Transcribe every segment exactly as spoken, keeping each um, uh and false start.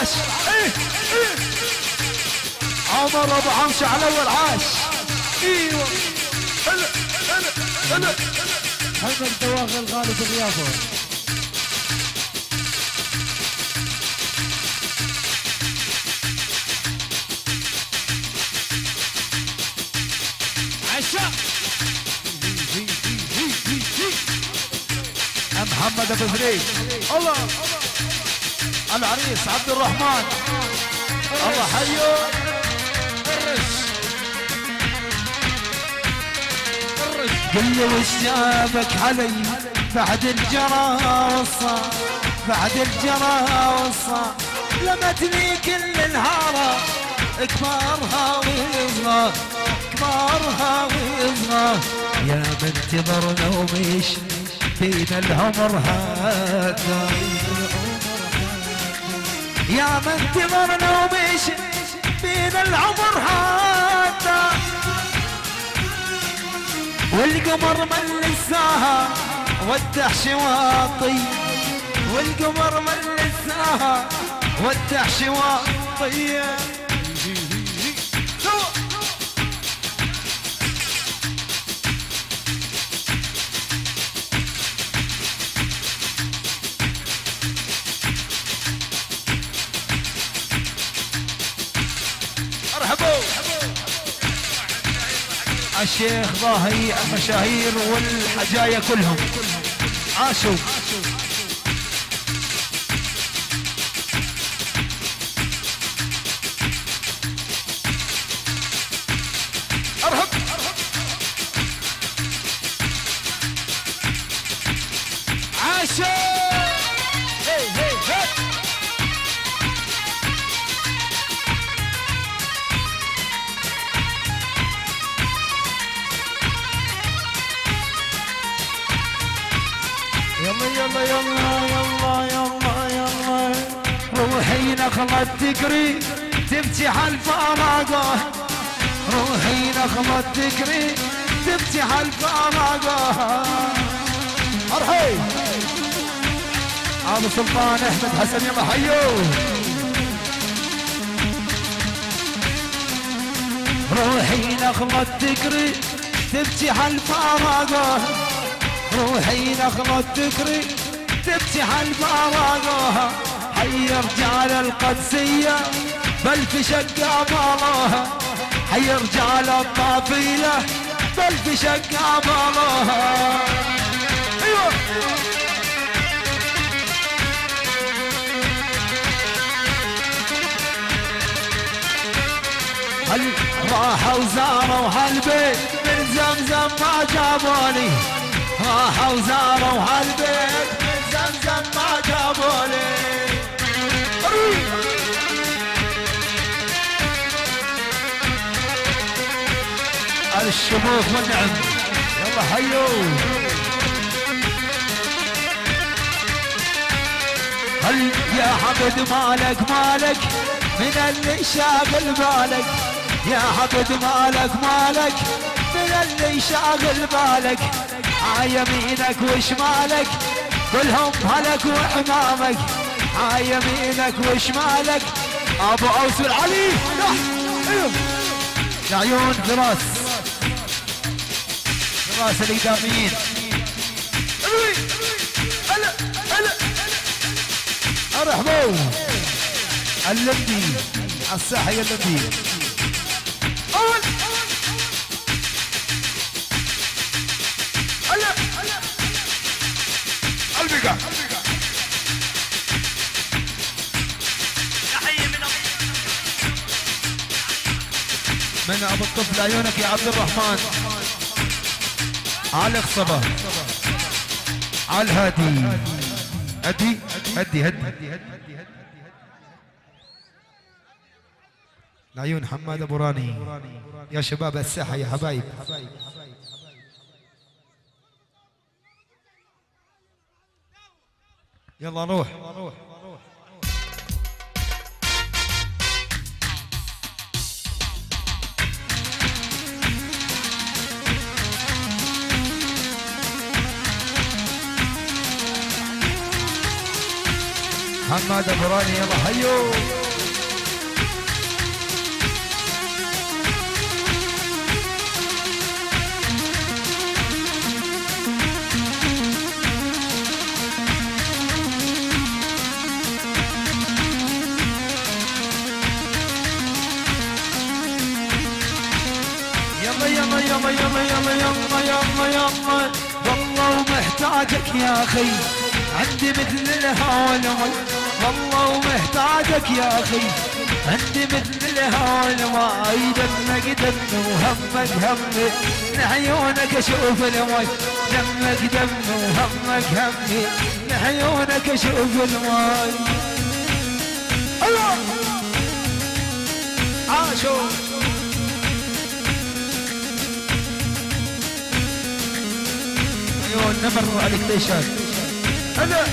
عاش. ايه ايه عمر ابو حمشه على اول عاش. ايوه هلا هلا هلا. محمد دواغ الغالي بغيابه. عشاء محمد ابو فريد. الله العريس عبد الرحمن. الله حيو الرش. الرش قل لي وش جابك علي بعد الجرى والصا بعد الجرى والصا لمتني كل الهارة كبارها ويصغى كبارها ويصغى يا منتظرنا ومش بين العمر هذا يا منتظرنا ومش بين العمر هذا والقمر من لساها ودع شواطي والقمر من لساها ودع شواطي. الشيخ ضاهي المشاهير والحجايا كلهم عاشوا. ارهب عاشوا. هي هي هي يلا يلا يلا يلا يلا يلا روحي نخلة تجري تبكي على الفراقة روحي نخلة تجري تبكي على الفراقة. ارحي ابو سلطان احمد حسن يلا حيو. روحي نخلة تجري تبكي على الفراقة روحي نخلة تكري تبكي على الفراقة حي رجال القدسية بل في شق عبالها حي رجال الطافيلة بل في شق عبالها. ايوه هل راحوا وزاروا هالبيت من زمزم ما جابوني راحوا وزاروا هالبيت من زمزم ما جابولي. الشموخ والنعم يلا حيو. هل يا حمد مالك مالك من اللي شاغل بالك يا حمد مالك مالك من اللي شاغل بالك عيمينك وشمالك كلهم هلك وحمامك عيمينك وشمالك ابو اوس العلي العيون فراس فراس الاقداميين. هلا هلا ارحبوا اللمبي على الساحه يا اللمبي. اول البقى من ابو الطفل عيونك يا عبد الرحمن على الخصبه على الهادي هدي هدي هدي العيون حماد ابو راني يا شباب الساحه يا حبايب. يلا روح حماد ابو راني يلا حيو. يلا يلا يلا يلا يلا والله ومحتاجك يا اخي عندي مثل الهوى المي والله ومحتاجك يا اخي عندي مثل الهوى المي دمك دمي وهمك همي لعيونك اشوف المي دمك دمي وهمك همي لعيونك اشوف المي الله عاشوا ايوه نمر عليك ديشان هلا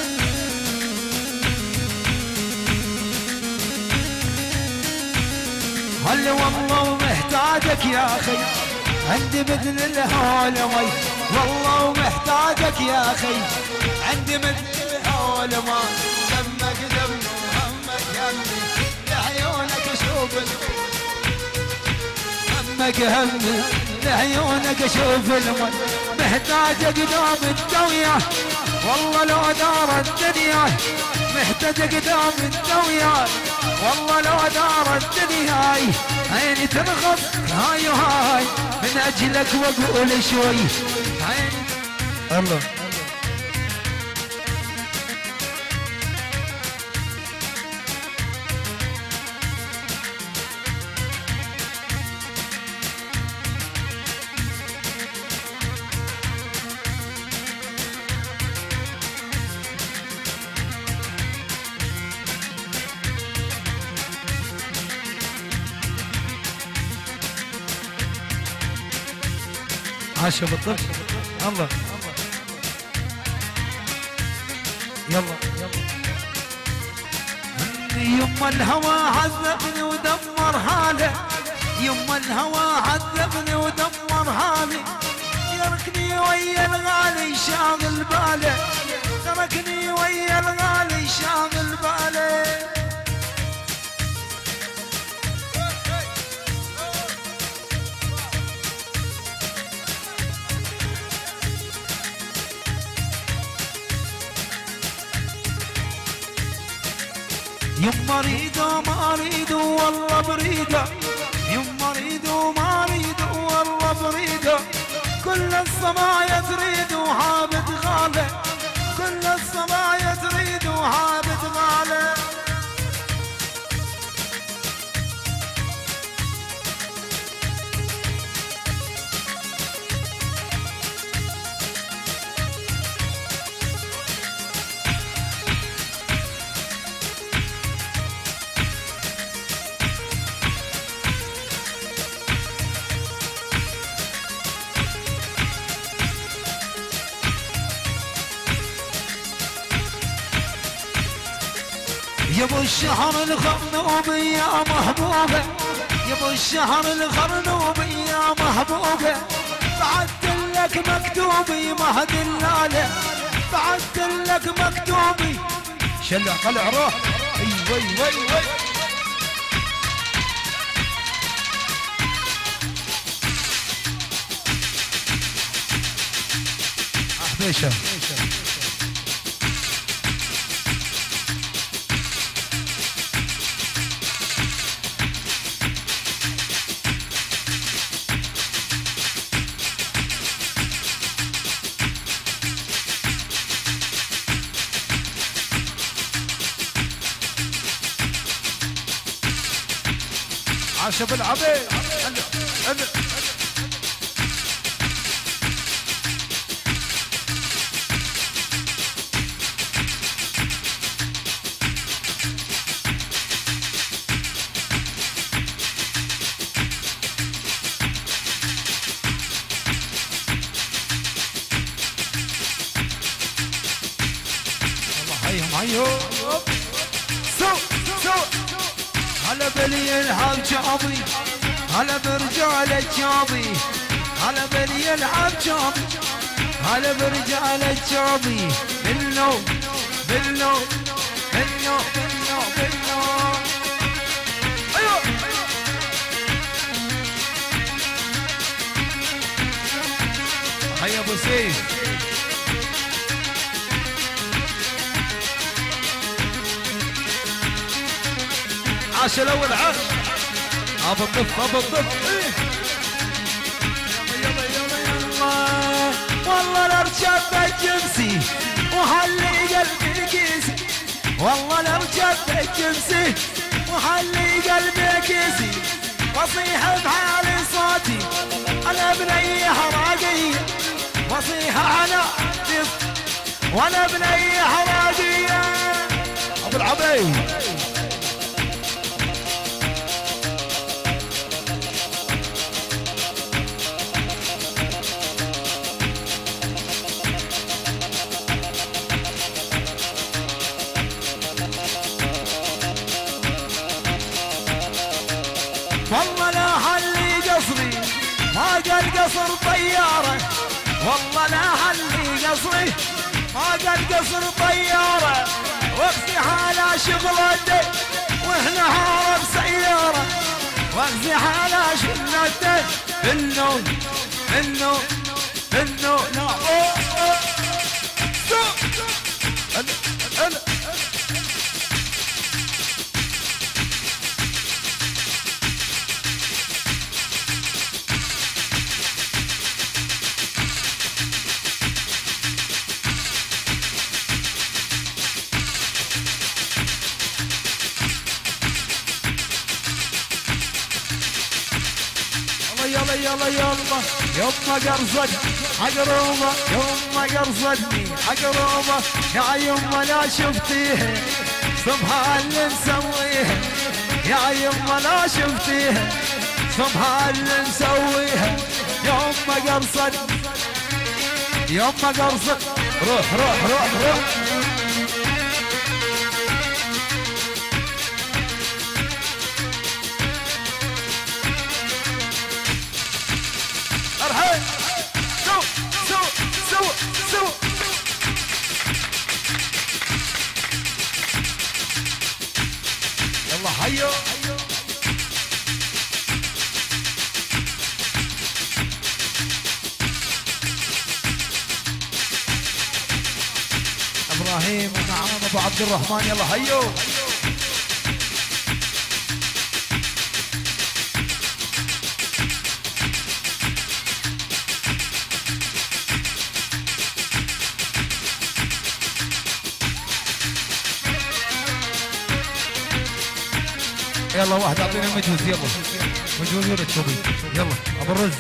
هلا والله محتاجك يا اخي عندي مثل الهوى المي والله محتاجك يا اخي عندي مثل الهوى المي دمك دم وهمك همي لعيونك اشوف همك همي لعيونك اشوف المي محتاجك دوم انت وياه والله لو دار الدنيا محتاجك دوم انت وياه والله لو دار الدنيا عيني ترغب هاي وهاي من اجلك واقول شوي عيني الله عاشوا بالطبع الله يلا يما الهوى عذبني ودمر حاله يما الهوى عذبني ودمر حالي تركني ويا الغالي شاغل باله تركني ويا الغالي شاغل باله يما اريده ما اريده والله بريده يما اريده ما اريده والله بريده كل الصبايا تريد وعابد غاله كل الصبايا تريد وعابد غاله يا ابو الشهر الخرنوبي يا محبوبه يا ابو الشهر الخرنوبي يا محبوبه بعدت لك مكتوبي مهد اللاله بعدت لك مكتوبي شلع طلع روح اي وي وي وي احبيشه عاشب العبيد الله حيهم حيهم سو سو هلا بلي العب جابي هلا برجال الجابي هلا بلي العب جابي هلا برجال الجابي بالنوم بالنوم بالنوم بالنوم بالنوم ايوه هيا ابو سيف عاش الاول عاش ابو الطف ابو الطف جبت جمسي وحلي قلبي كيسي، والله لو جبت جمسي وحلي قلبي كيسي، واصيح بحالي صوتي انا بني حراقية، واصيح على وانا بني حراقية. ابو العبيد والله لا حلي قصري ما قال قصر طيارة، والله لا حلي قصري ما قال قصر طيارة، واقصي حالة شغلته واحنا هارب سيارة، واقصي حالة شغلته النوم النوم النوم لا اوه اوه هلا هلا يلا يلا يلا يما قرصت عقروبة، يما قرصتني عقروبة يا يما لا شفتيها سبحان اللي مسويها، يا يما لا شفتيها سبحان اللي مسويها، يما قرصت يما قرصت روح روح روح روح سو سو سو سو يلا حيو ابراهيم ونعم ابو عبد الرحمن يلا حيو يلا واحد اعطينا مجهوز يلا مجهوز ولا تشوفي يلا ابو الرز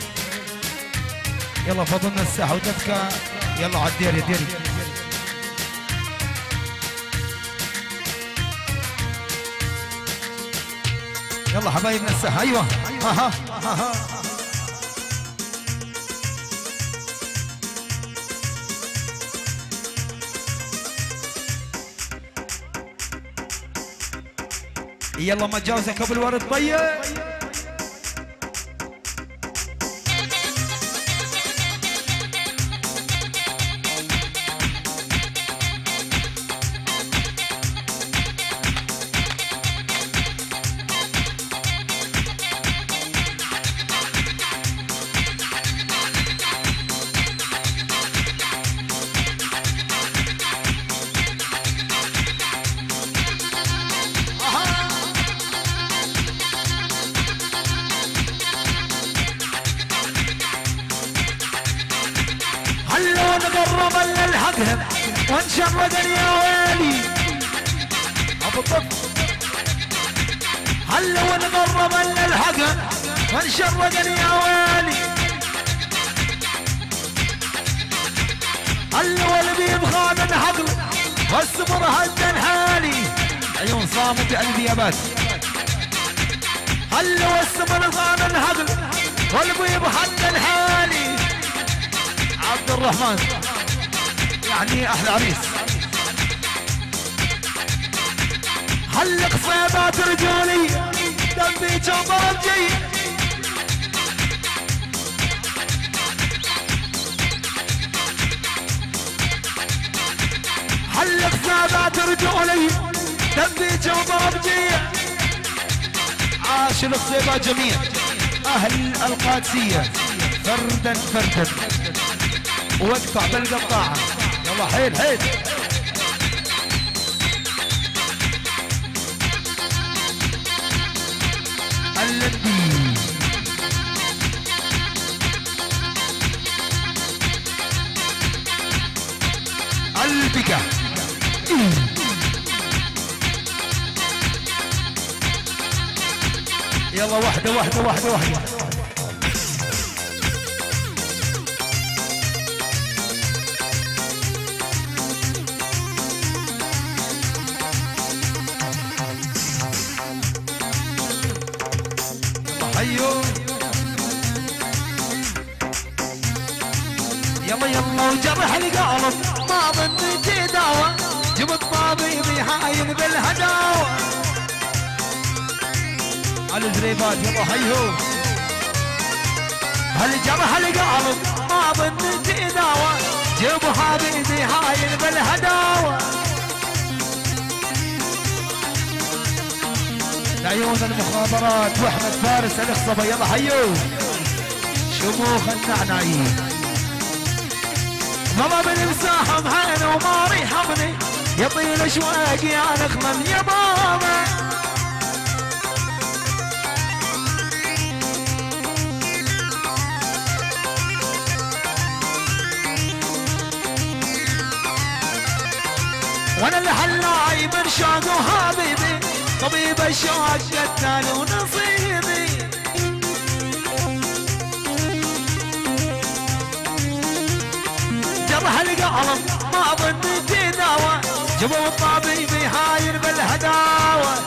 يلا فضلنا الساحه ودفكه يلا على الديري ديري يلا حبايبنا الساحه ايوه ها ها ها ها يلا ما تجاوزك ابو الورد طيب هلو نقرب للحقهم ونشرد يا ويلي ابو الطب هلو نقرب للحقهم ونشرد يا ويلي هلو البيب خان حقل والصبر هدن حالي عيون صامت قلبي يا بس هلو الصبر خان حقل والبيب هدن حالي عبد الرحمن يعني احلى عريس حلق صيبات رجولي دمي جبار جي حلق صيبات رجولي دمي جبار جي عاش الصيبات جميع اهل القادسيه فردا فردا واقطع بالقطاعة يلا حيل حيل اللندي يلا واحدة واحدة واحدة واحدة. حيو يلا يلا وجرح القلب ما ظنيت داوى جبت طبيبي حاين بالهداوى على الزريبات يلا حيو هالجرح القلب ما ظنيت داوى جبوا حبيبي حاين بالهداوى عيون المخابرات واحمد فارس الاخصبه يلا حيو شموخ النعناعين والله بالمساحه محن وما ريحبني يطيل اشواقي يا نخمم يا بابا وانا اللي حلاي من شوق وحبيبي طبيب الشوق قتال ونصيبي جرح القلب ما ظنيت داوى جبوا الطبيبي حاير بالهداوى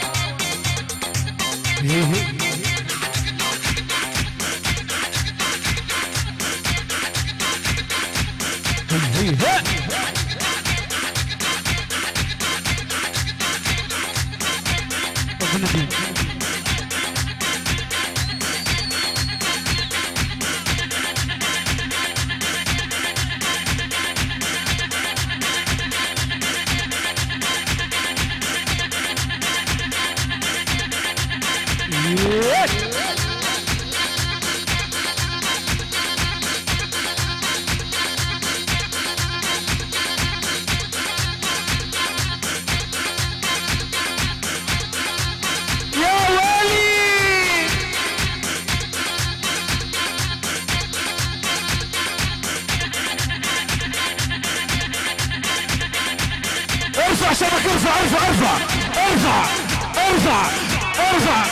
ارفع شبك ارفع ارفع ارفع ارفع ارفع ارفع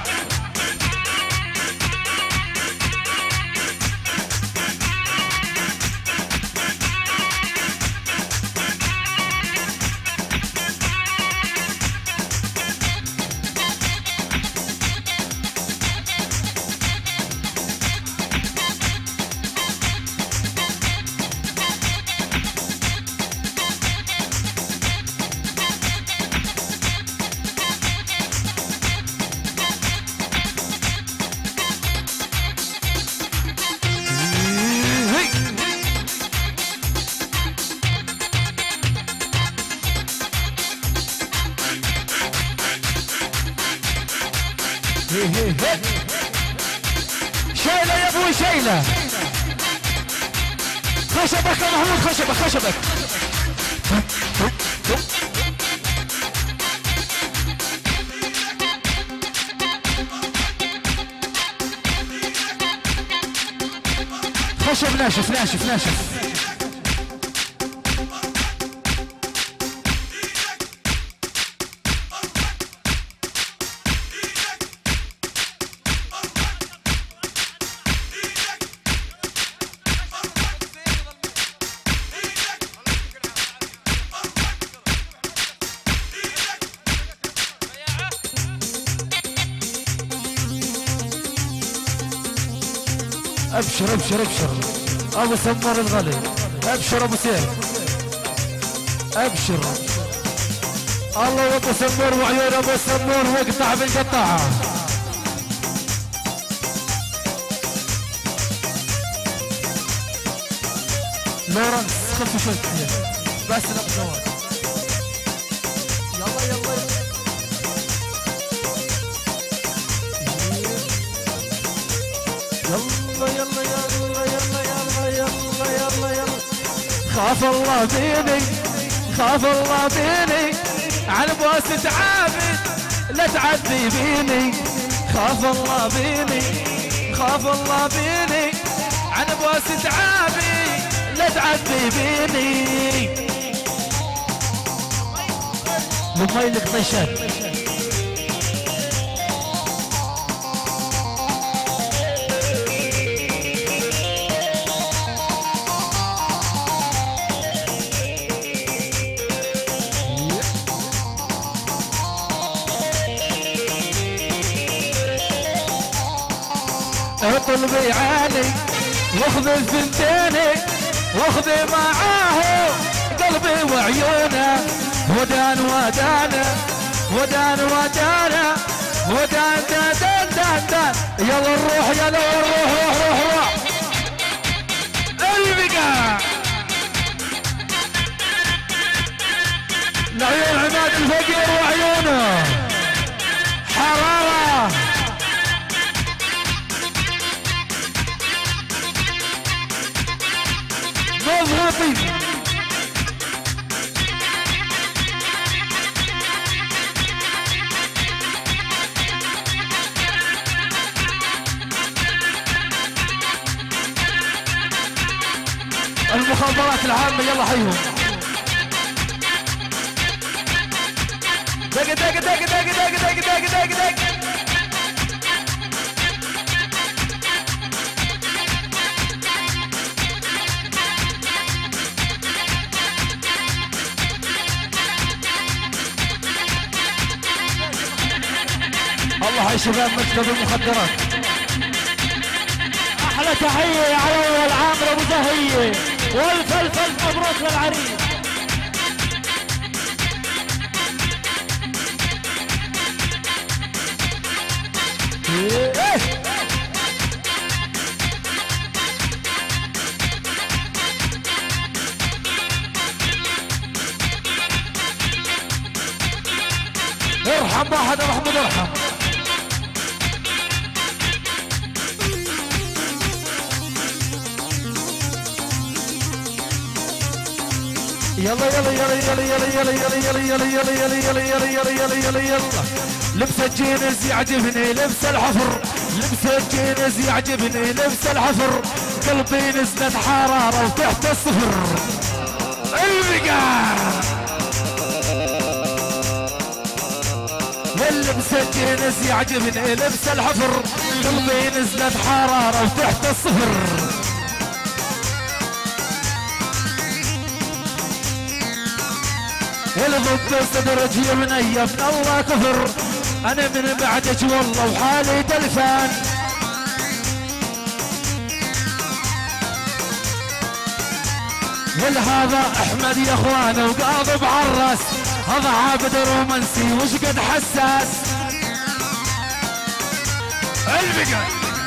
شيلة يا ابوي شيلة خشبك يا محمود خشبك خشبك خشب ناشف ناشف ناشف ابشر ابشر ابشر ابو سمر الغالي ابشر ابو سيف ابشر الله ابو سمر وعيون ابو سمر واقطع بالقطاعه لورنس خف شوي بس نبغى يلا يلا يلا يلا يلا يلا يلا يلا يلا يلا خاف الله فيني خاف الله فيني على بواسة عابد لا تعذبي فيني خاف الله فيني خاف الله فيني على بواسة عابد لا تعذبي فيني موبايلك طيشان اطلبي عيني واخذي الثنتين واخذي معاه قلبي وعيونه ودان ودانا ودان ودانا ودان دان دان دان دان يلا نروح يلا نروح روح روح روح البقاع لعيون عماد الفقير وعيونه حرارة مضغوطين المخابرات العامة يلا حيهم دق دق دق دق دق دق دق دق دق الله يا شباب مكتب المخدرات احلى تحيه يا علوي العامر ابو زهيه والف الف الف مبروك للعريس. ارحم واحد يا محمود ارحم. يلا يلا يلا يلا يلا يلا يلا يلا يلا يلا يلا يلا يلا يلا يلا يلا لبس الجينز يعجبني لبس الحفر لبس الجينز يعجبني لبس الحفر قلبي نزلت حرارة وتحت الصفر البقاع لبس الجينز يعجبني لبس الحفر قلبي نزلت حرارة وتحت الصفر والضد صدرك يمنيف الله كفر انا من بعدك والله وحالي تلفان والهذا احمد يا اخوانا وقاضب عالراس هذا عابد رومانسي وش قد حساس البقى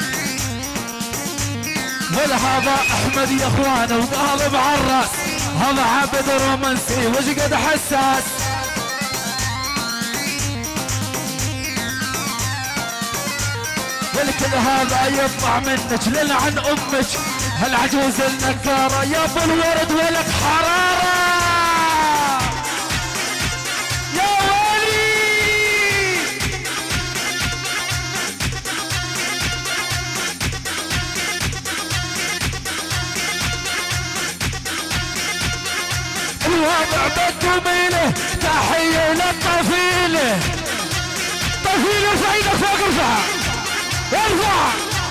والهذا احمد يا اخوانا وقاضب عالراس هذا عابد رومانسي وش قد حساس والكل هذا يطلع منك للعن امك هالعجوز النكارة يا ابو الورد ولك حرارة يا ولي الوضع بالجميلة تحية للطفيلة طفيلة ارفع ايدك فوق ارفع ارفع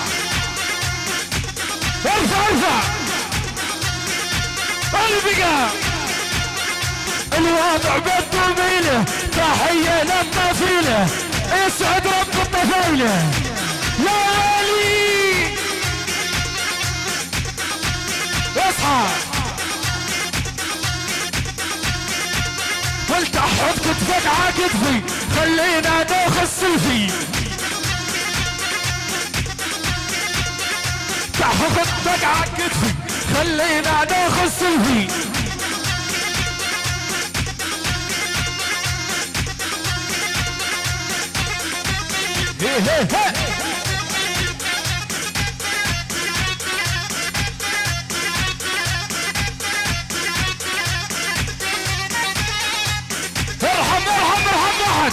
ارفع ارفع البقاء الوضع بالجميلة تحية للطفيلة اسعد رب الطفيلة يا ولي اصحى قلت احط كتفك ع كتفي خلينا ناخذ سيلفي تحط كتفك ع كتفي خلينا ناخذ سيلفي هي هي هي ارحم ارحم ارحم واحد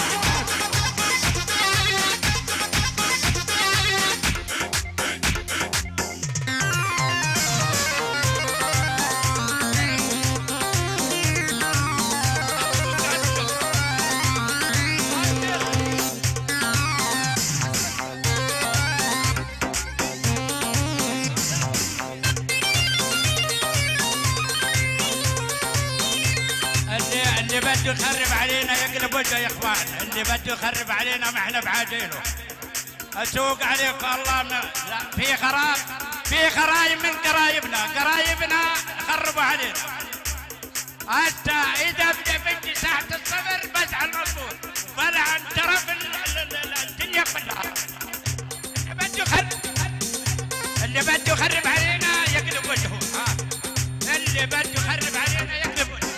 اللي بده يخرب علينا يقلب وجهه يا اخوان اللي بده يخرب علينا ما احنا بعاجينه اسوق عليك والله. لا في خراب، في خرايب من قرايبنا، قرايبنا خربوا علينا. حتى اذا بدا بدي ساعه الصبر بزعل مضبوط طلع عن طرف الدنيا كلها. اللي بده يخرب، اللي بده يخرب علينا يقلب وجهه. ها اللي بده يخرب علينا يقلب وجهه.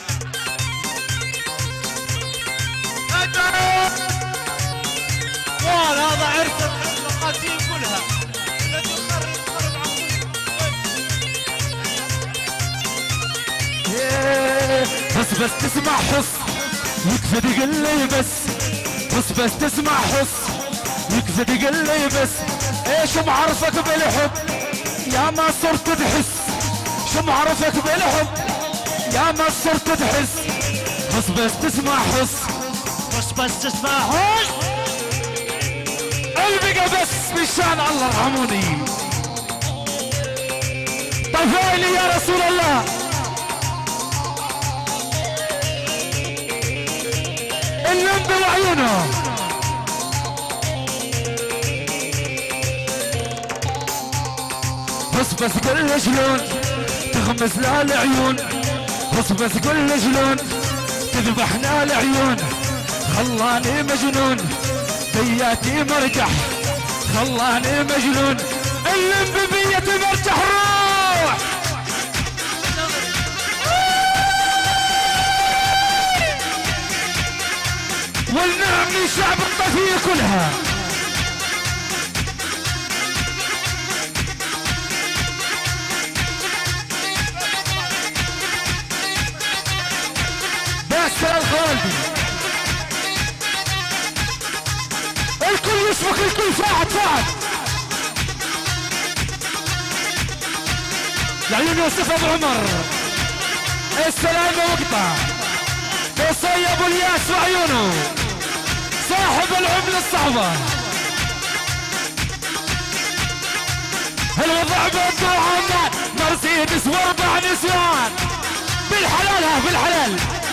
هذا عرس القتيل كلها الذي يخرب خرب عقول. بس بس تسمع حص يكفي تقول لي بس. بس بس تسمع حص يكفي تقول لي بس. ايش معرفك بالحب يا ما صرت تحس. شو معرفك بالحب يا ما صرت تحس. بس بس تسمع حص. بس بس تسمع حص. البقى بس مشان الله ارحموني. طفيلي يا رسول الله. اللمب وعيونه بس بس قل لي شلون تغمس لا العيون. بس بس قل لي شلون تذبحنا العيون. خلاني مجنون بياتي مرجح. خلاني مجنون اللمب بيتي مرجح. روح والنعم من شعب الطفيل كلها. باسل الخالدي الكل يسبق الكل. فاعد فاعد لعيون يوسف ابو عمر. السلام وقطع قصي ابو الياس وعيونه صاحب العملة الصعبة. الوضع بده عمان مرسيدس واربع نسوان. بالحلال ها بالحلال.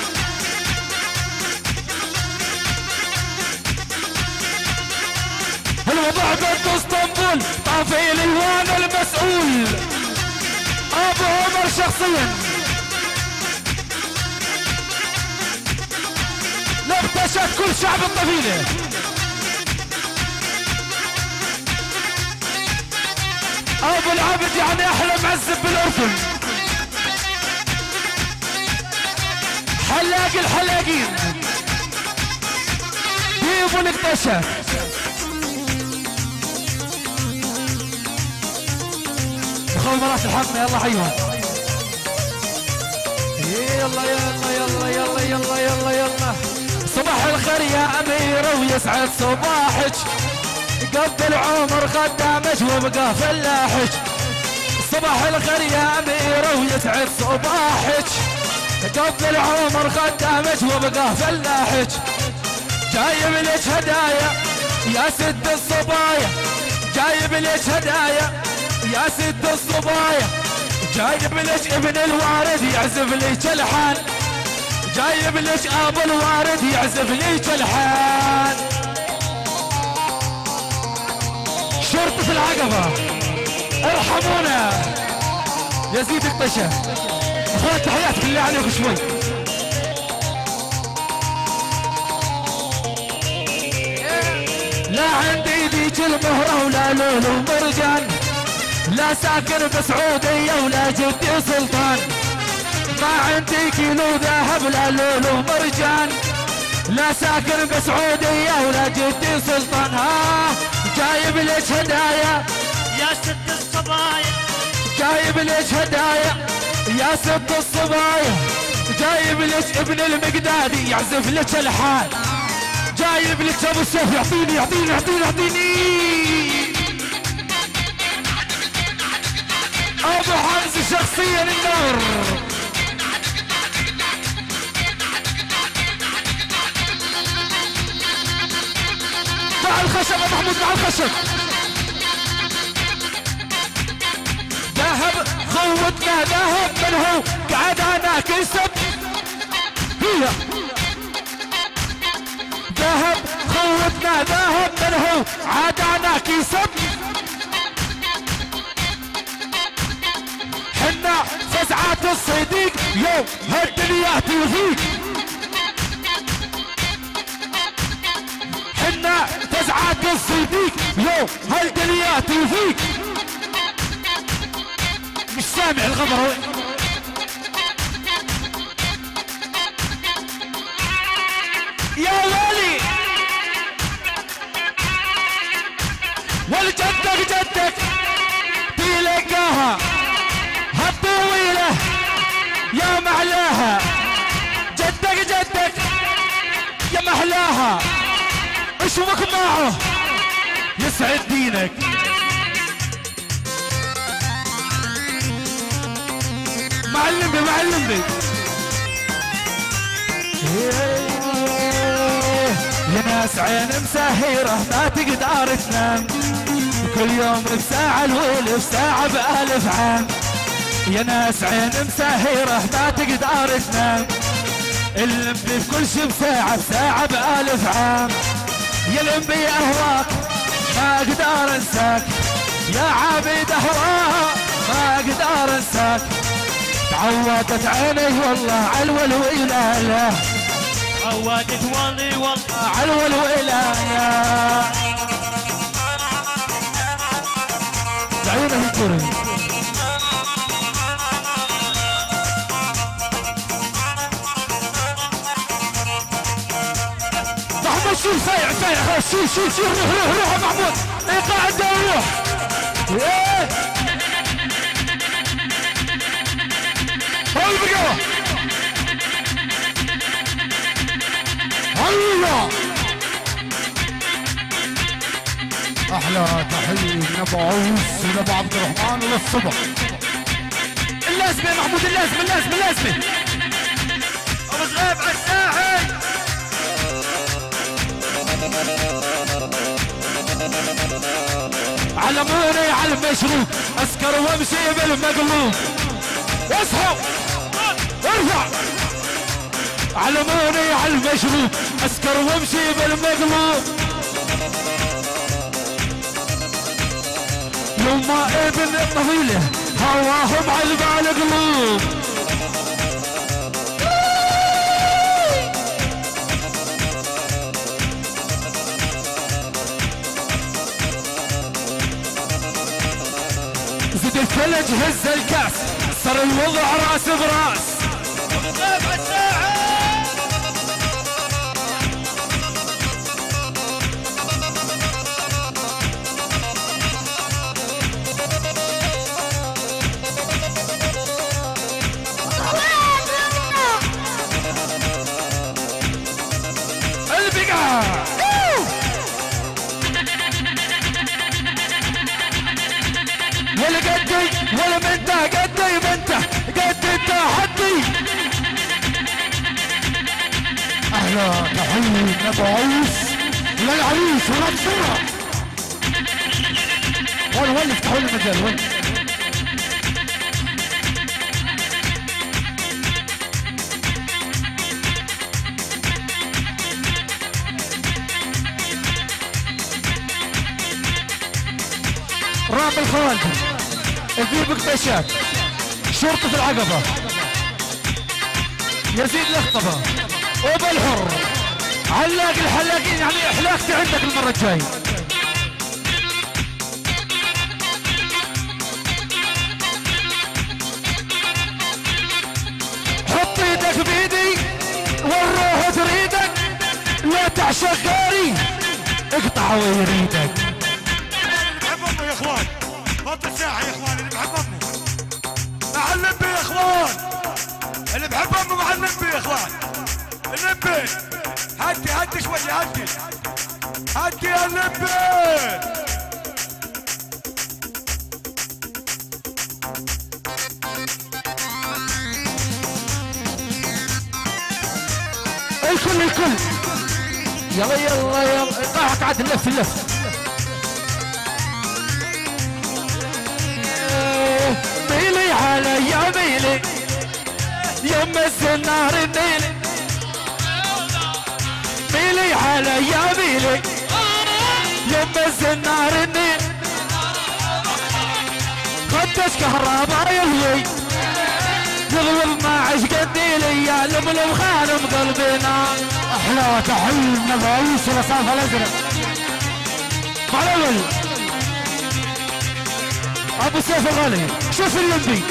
الوضع بده اسطنبول طافي الالوان المسؤول ابو عمر شخصيا. لبتشت كل شعب الطفيلة. ابو العبد يعني احلى معزب بالاردن. حلاق الحلاقين جيبوا الاكتشاف. اخوي مرات الحمد يلا حيوان. يلا يلا يلا يلا يلا يلا يلا. صباح الخير يا اميره ويسعد صباحك. قبل عمر خدامك وبقى فلاحك. صباح الخير يا اميره ويسعد صباحك. قبل عمر خدامك وبقى فلاحك. جايب لك هدايا يا سد الصبايا. جايب لك هدايا يا سد الصبايا. جايب لك ابن الوارد يعزف لك الحان. جايب لك ابو الوارد يعزف لك الحان. شرطة العقبة ارحمونا يزيد الطشة. اخوان تحياتك بالله عليكم شوي. لا عندي ديك المهرة ولا لولو ومرجان. لا ساكن بسعودية ولا جدي سلطان. ما عندي كيلو ذهب لا لولو ومرجان. لا ساكن بسعودية ولا جدي سلطان. ها جايب لك هدايا يا ست الصبايا. جايب لك هدايا يا ست الصبايا. جايب لك ابن المقدادي يعزف لك الحان. جايب لك ابو السيف يعطيني يعطيني يعطيني يعطيني. ابو حمزه شخصيا النور. مع الخشب يا محمود مع الخشب. ذهب خوتنا ذهب من هو قعد انا كسب. هي ذهب قوتنا ذهب من هو عادعناك يسب. حنا فزعات الصديق يوم هالدنيا توفيق. حنا فزعات الصديق يوم هالدنيا توفيق. مش سامع الغبر. يا ولي والجدك جدك تلقاها هالطويلة يا معلاها. جدك جدك يا محلاها اشوفك معه يسعد دينك. معلم بي معلم بي يا ناس عين مسهيرة ما تقدر تنام. كل يوم بساعة الويل بساعة بألف عام. يا ناس عين مسهيرة ما تقدر تنام. اللمبي في كل شي بساعة بساعة بألف عام. يا لمبي أهواك ما أقدر أنساك. يا عبيد أهواك ما أقدر أنساك. تعودت عيني والله علول وإله. عودت والله والله علول وإله عيونه الكرم. محمود شو سايع سايع خلاص. شو شو شو روح روح روح يا محمود. ايقاع الدوري ايه هاي بقى. هيا احلى تحيه لابو عوس ولابو عبد الرحمن وللصبح. اللازمه يا محمود اللازمه اللازمه اللازمه. ابو صغيب على الساحل. علموني على المشروب اسكر وامشي بالمقلوب. اصحوا ارفع. علموني على المشروب اسكر وامشي بالمقلوب. يوم ما ابن الطويله هواهم على البال قلوب. زد الثلج هز الكاس صار الوضع راس براس. ولا قدي ولا منته قدي منته قد التحدي. اهلا تحيه لابو عوس للعريس وللصورة. وين وين افتحوا لي المجال وين. رامي الخوالدي الذيب اكتشاف شرطة العقبة يزيد الاخطبة وبالحر علاق الحلاقين. يعني حلاقتي عندك المرة الجاية. حط ايدك بايدي والروح تريدك. لا تعشق غيري اقطع ويريدك. يا اخوان بط الساحه يا اخوان اللي بحب امه مع اللبي يا اخوان. اللي بحب امه مع اللبي يا اخوان. اللبي هدي هدي شوي هدي هدي يا اللبي. الكل الكل يلا يلا يلا ايقاعك عاد اللف اللف. ميلي علي يا ميلي يم الزنار النيلي. ميلي على يا ميلي يم الزنار النيل خدش كهرباء يلوي يغلب ما عشق الديلي يا لملم خانم قلبنا. احلى وتحل نبعيش لصافة الازرق معلول ابو سيف الغالي. شوف اللمبي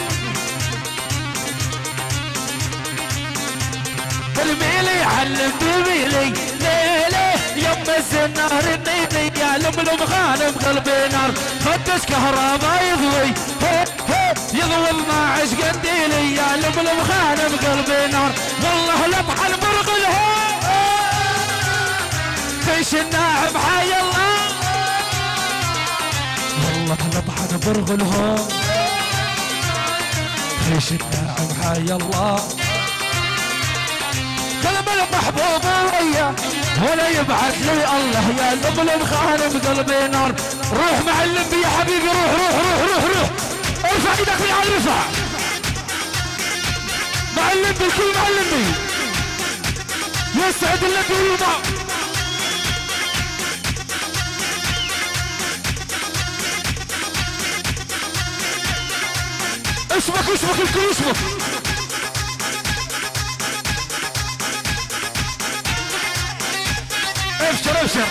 الميلي علم بميلي ليلي يم الزنار النيلي يا لملم خانم قلبي نار خدش كهرباء يضوي هي هي يضوي ما عشق الديلي يا لملم خانم قلبي نار. والله لمح المرغل فيش الناعم حي الله والله لمح المرغل فيش الناعم حي الله. كلم المحبوب ويا ولا يبعث لي الله يا لملم خانم قلبي نار. روح مع اللمبي يا حبيبي روح روح روح روح روح ارفع ايدك في العالي ارفع مع اللمبي الكل مع اللمبي يسعد اللمبي والماء. اشبك اشبك الكل اشبك ابشر ابشر.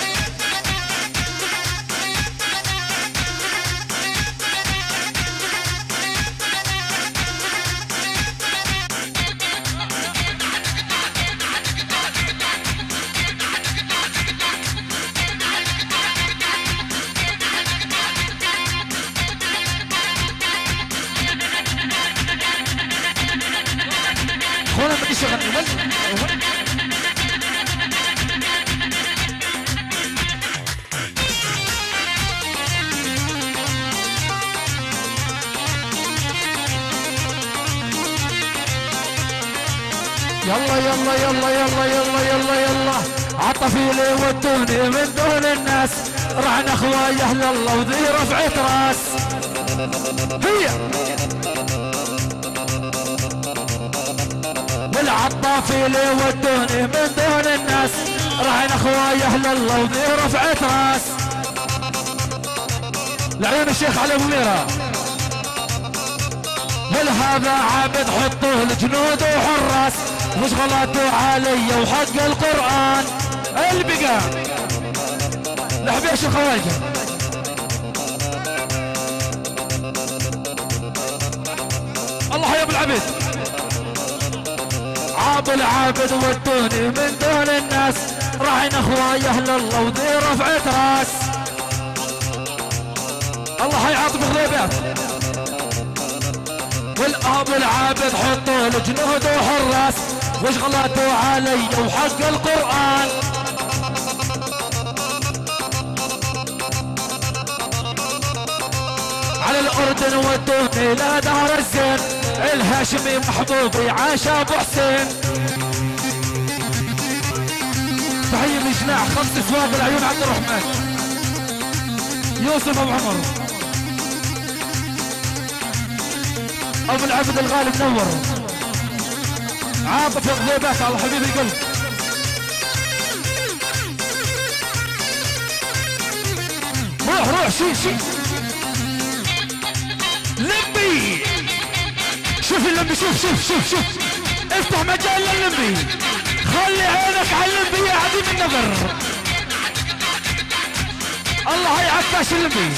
خونا ما يشغل يلا يلا يلا يلا يلا يلا يلا عطفيلي ودوني من دون الناس رحنا اخواي اهل الله وذي رفعت راس. هي والعطافيلي ودوني من دون الناس رحنا اخواي اهل الله وذي رفعت راس. لعيون الشيخ علي ابو ميرا ولهذا عابد حطوه الجنود وحراس وش غلطوا علي وحق القرآن البقى لحبيش الخواجة. الله يا ابو العبيد عاب العابد ودوني من دون الناس راعين اخواي اهل الله وذي رفعت راس. الله يعاطف غليبات والاب العابد حطوا الجنود وحراس وش غلطوا علي وحق القرآن. على الاردن ودوني الى دار الزين الهاشمي محبوبي عاش ابو حسين. تحية لجناح خمس سواد العيون عبد الرحمن يوسف ابو عمر ابو العبد الغالي منور عاطف الغيبات على حبيب القلب. روح روح شي شي لمبي شوف اللمبي شوف شوف شوف شوف افتح مجال للمبي خلي عينك على اللمبي يا عديم النظر. الله هي عكاش اللمبي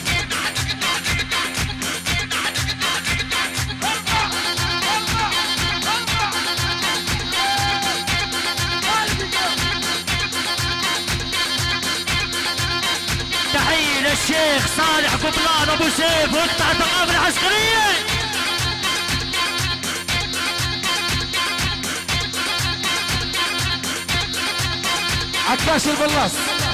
الشيخ صالح قبلان ابو سيف وقطع الثقافه العسكريه. عكاش البلاص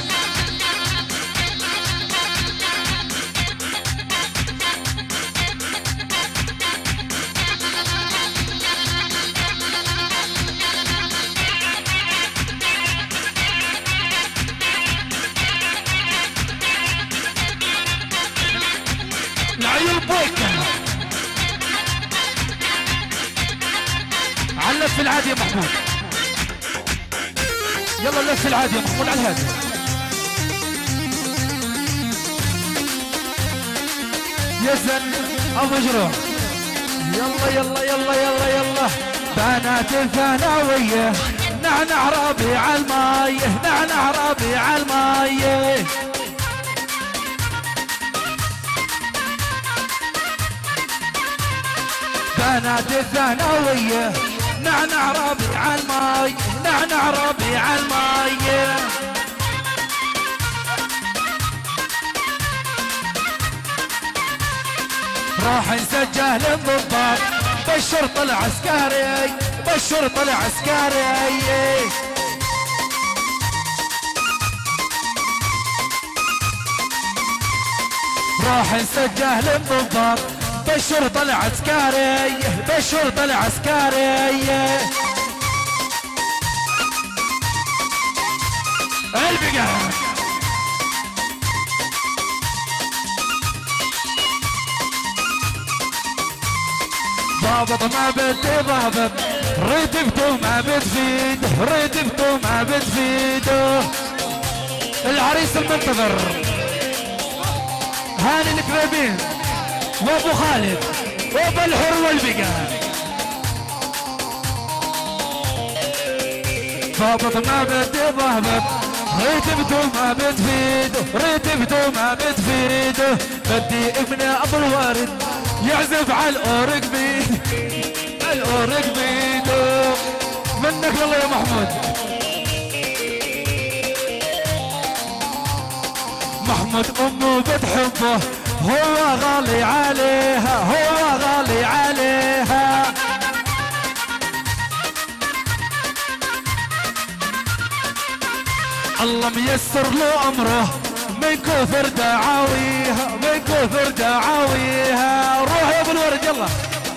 العيون بويكا علف في العادي يا محمود. يلا اللف العادي يا محمود على الهادي. يا زن ابو جروح. يلا يلا يلا يلا يلا بنات الثانوية نعنع ربيع المايه نعنع ربيع المايه. بنات الثانوية نعنع ربيع الماي نعنع ربيع الماي. راح نسجل الضباط بالشرطة العسكري بالشرطة العسكري. راح نسجل الضباط بالشرطة العسكري بالشرطة العسكري. البقى ضابط ما بدي ضابط رتبته ما بتفيد رتبته ما بتفيده. العريس المنتظر هاني الكريبين وابو خالد وابو الحر والبقى. ضابط ما بدي ضابط رتبته ما بتفيده رتبته ما بتفيده. بدي ابن ابو الوارد يعزف على الاورق بيد الاورق بيده. منك يلا يا محمود. محمود امه بتحبه هو غالي عليها هو غالي عليها. الله ميسر له امره من كثر دعاويها من كثر دعاويها. روح يا ابو الورد يلا.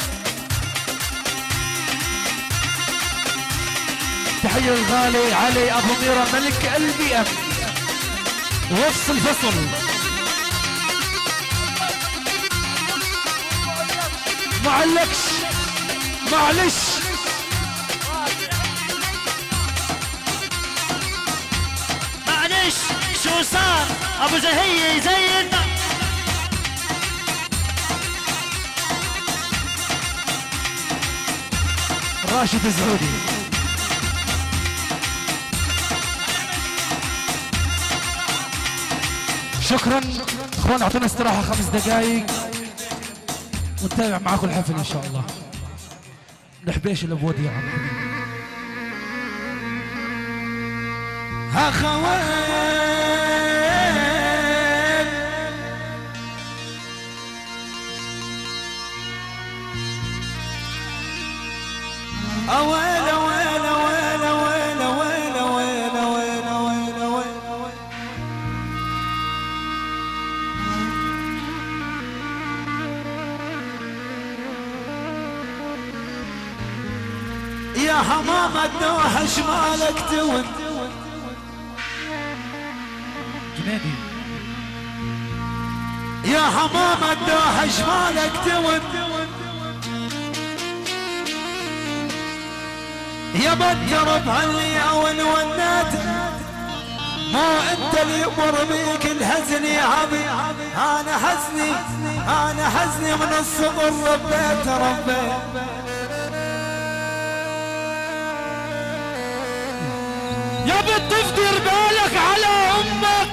تحية الغالي علي ابو ميرا ملك البي ام وفصل الفصل. معلكش معلش معلش شو صار ابو زهية زين. راشد الزعودي. شكرا اخوان اعطونا استراحة خمس دقائق ونتابع معاكم الحفل ان شاء الله. الحبيش اللي بوديعة ها خوان اويلا ويلا ويلا ويلا ويلا ويلا ويلا ويلا ويلا. يا حمام الدوحة شمالك تون جنيدي. يا حمام الدوحة شمالك تون يا بدر بهاللياون ونات ما انت اللي يمر بيك الهزن يا عمي. انا حزني انا حزني من الصغر ربيت ربيت. يا بنت تفدر بالك على امك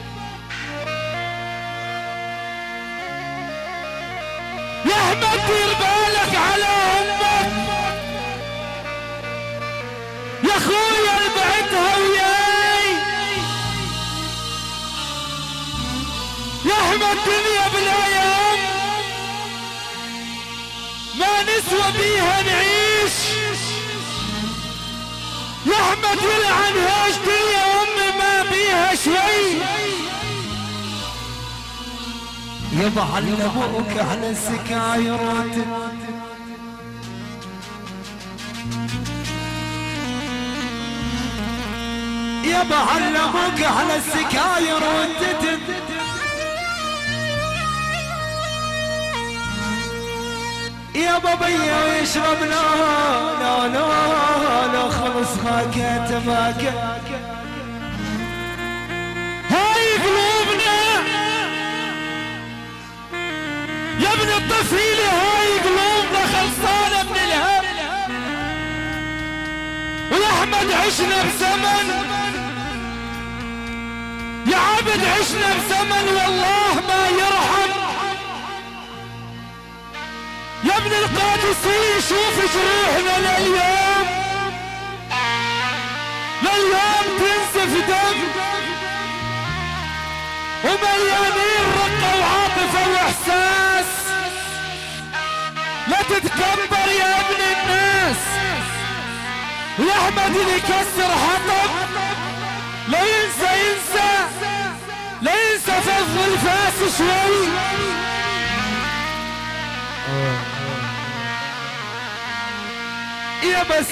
يا احمد دير بالك على امك يا اخويا اللي بعتها وياي يا احمد دنيا بالايام ما نسوى بيها نعيش. يا احمد يلعن هاش دنيا امي ما بيها شوي. يبا علموك على السكايرات يبا علموك على السكاير وانت يا بابية ويشرب لا لا لا لا خلص ماكا تماكا. هاي قلوبنا يا ابن الطفيلة، هاي قلوبنا خلصانة من الهم. ويا احمد عشنا بزمن، يا عبد عشنا بزمن والله ما يرحم. يا ابن القادسية شوف جروحنا لليوم، لليوم تنزف دم ومليانين رقة وعاطفة واحساس. لا تتكبر يا ابن الناس، يا احمد اللي يكسر حطب لا ينسى ينسى لا ينسى فضل الفاس شوي. يا بس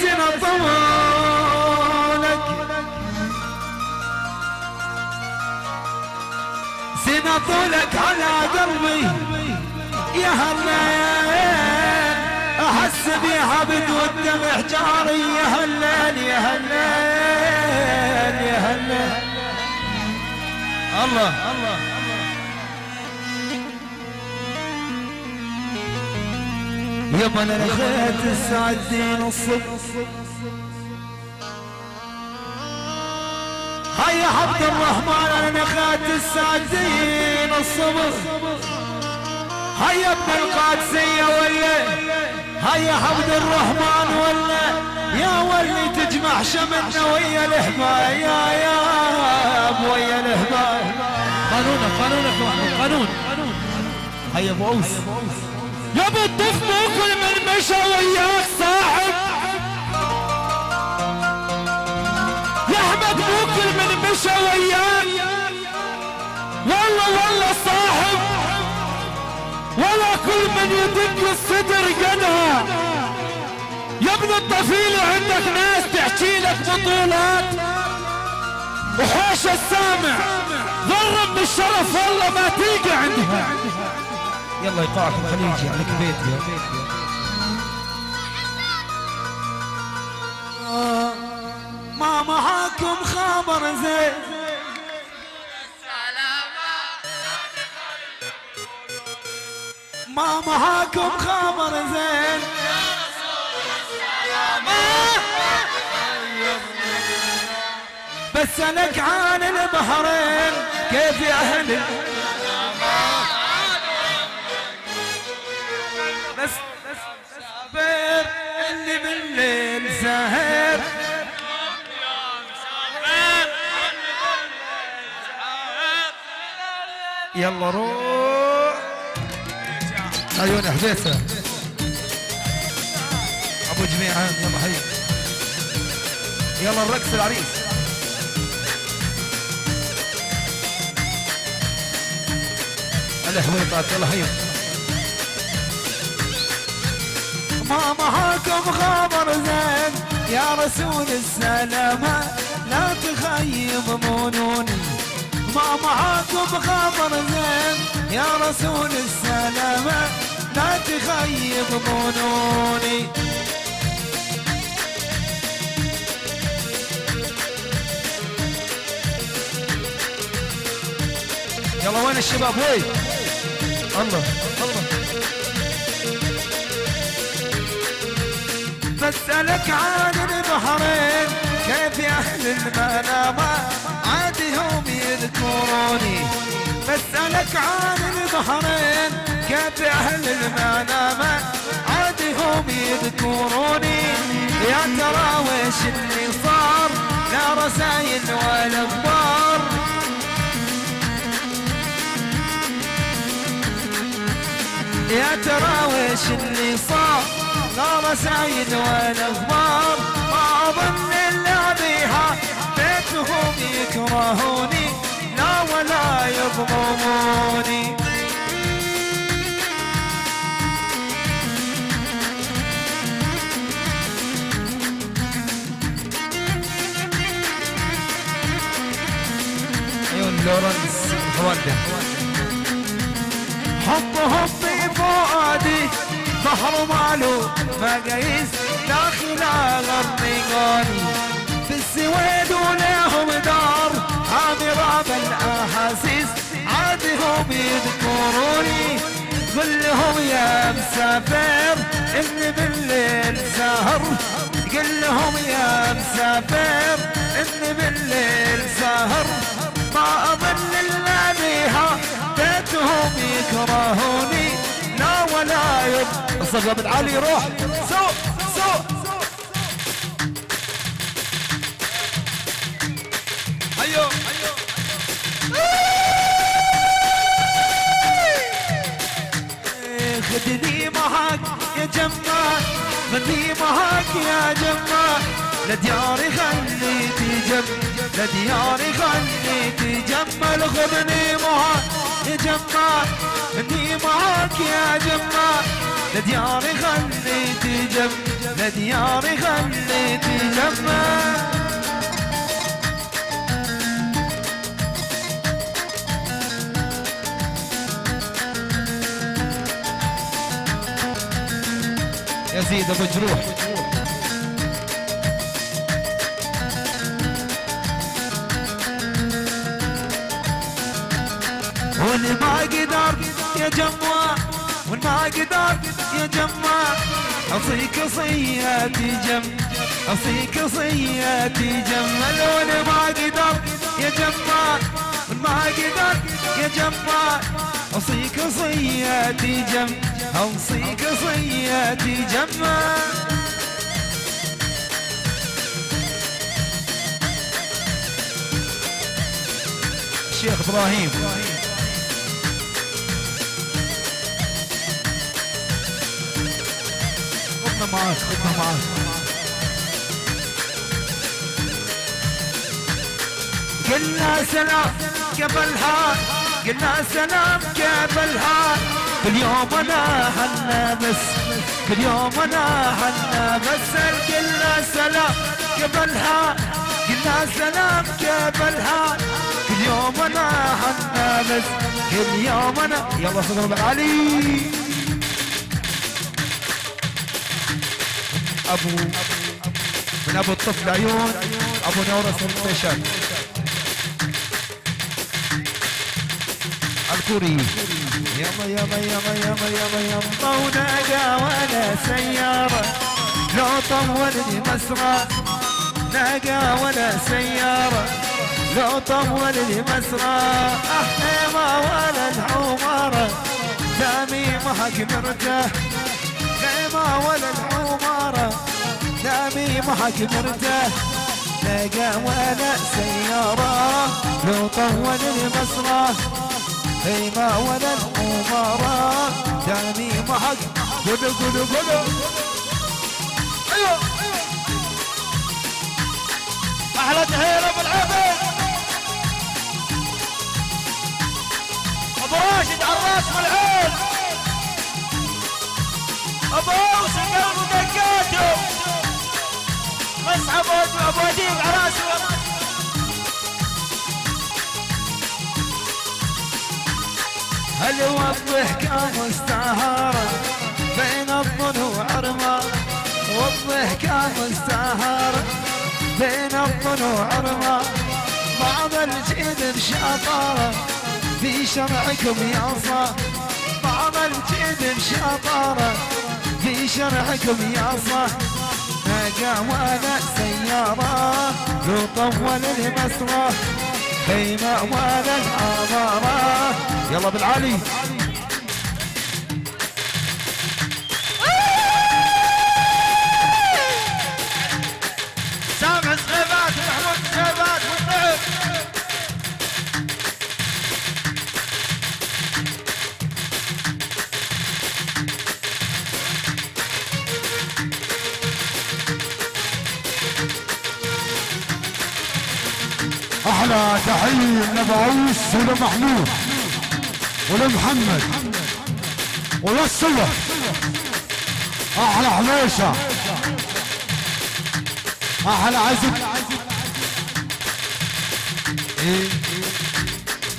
نطولك سنطولك على قلبي يا هالليل، احس بيها بدون دمع جاري يا هالليل يا هالليل يا هالليل. الله الله يابا انا لغيت الساعتين الصبح. هيا عبد الرحمن انا لغيت الساعتين الصبح. هيا ابن القادسية ولا هيا عبد الرحمن ولا يا ولي تجمع شملنا ويا الهباء يا يا ويا الهباء. قانونك قانونك قانون. هيا ابو اوس يا ابو الطف مو كل من مشى وياك صاحب. يا احمد مو كل من مشى وياك والله والله صاحب، ولا كل من يدق الصدر قدها. يا ابن الطفيلة عندك ناس تحكي لك بطولات وحوش السامع ضرب بالشرف والله ما تيجي عندها. يلا يقاعكم خليجي عليك بيت يا بيت ما معاكم خبر زين ما معاكم خبر زين بسألك عن البحرين كيف يا أهل بس بير اللي بالليل سهر يلا روح عيون حبيسه ابو جميعان يلا هيا يلا الرقص العريس الحويطات يلا هيا ما معاكم خبر زين يا رسول السلامة لا تخيب منوني ما معاكم خبر زين يا رسول السلامة لا تخيب منوني يلا وين الشباب وين الله الله بسألك عن البحرين كيف يا أهل المنامة عادي هم يذكروني بسألك عن البحرين كيف يا أهل المنامة عادي هم يذكروني يا ترى ويش اللي صار لا رسايل ولا اخبار يا ترى ويش اللي صار لا رسايل ولا اخبار ما اظن الا بيها بيتهم يكرهوني لا ولا يضموني عيون لورنس خوانده حطهم في فؤادي ظهر ماله ما قيس داخل غرنقاني في السويد ولهم دار عامرة بالاحاسيس عادهم يذكروني قل لهم يا مسافر اني بالليل سهر قل لهم يا مسافر اني بالليل سهر ما اظن الا بيها بيتهم يكرهوني لا ولا يب الصف بن علي روح سوق سوق ايوه خدني معاك يا جمال خدني معاك يا جمال لدياري خلي تجمل لدياري خلي تجمل خدني معاك يا جمال خدني معاك يا جمال لدياري خلي تجمل لدياري خلي تجمل يزيد ابو جروح واللي ما قدر يا جماع واللي ما قدر يا جماع اصيك صياتي جم اصيك صياتي جمل واللي ما قدر يا جماع واللي ما قدر يا جماع اصيك صياتي جم اوصيك صياتي جمع الشيخ ابراهيم خذنا معاك خذنا معاك قلنا سلام قبلها قلنا سلام قبلها كل يوم انا حنا بس كل يوم انا حنا بس قلنا سلام قبلها قلنا سلام قبلها كل يوم انا حنا بس كل يوم انا يلا صدر بن علي ابو من ابو الطفل عيون ابو نورس المنتشر الكوري يلا يلا يلا يلا يلا يلا وناقة ولا سيارة لو طولني مسرى ناقة ولا سيارة لو طولني مسرى أحلى ولا الحمارة دامي محك مرتاح خيمة ولا الحمارة دامي محك مرتاح ناقة ولا سيارة لو طولني مسرى خيمة ولا الأمراء دامي معك قولوا قولوا قولوا ايوه احلى تحية لابو العبد ابو راشد عراس والعين ابو اوس القلب ودقاته مسحب ابو اديب عراسي هل والضحكة مستهارة بين الظن وعرمة والضحكة مستهارة بين الظن وعرمة بعض الجيد بشطارة في شرعكم يا صاح بعض الجيد بشطارة في شرعكم يا صاح ناقة ولا سيارة لو طول المسرح خيمة ولا العمارة يلا بالعالي سامع السغيبات ومحمود السغيبات والضعف احلى تحيه لبعوس ولمحمود ولمحمد وللصور احلى حميشه احلى عزب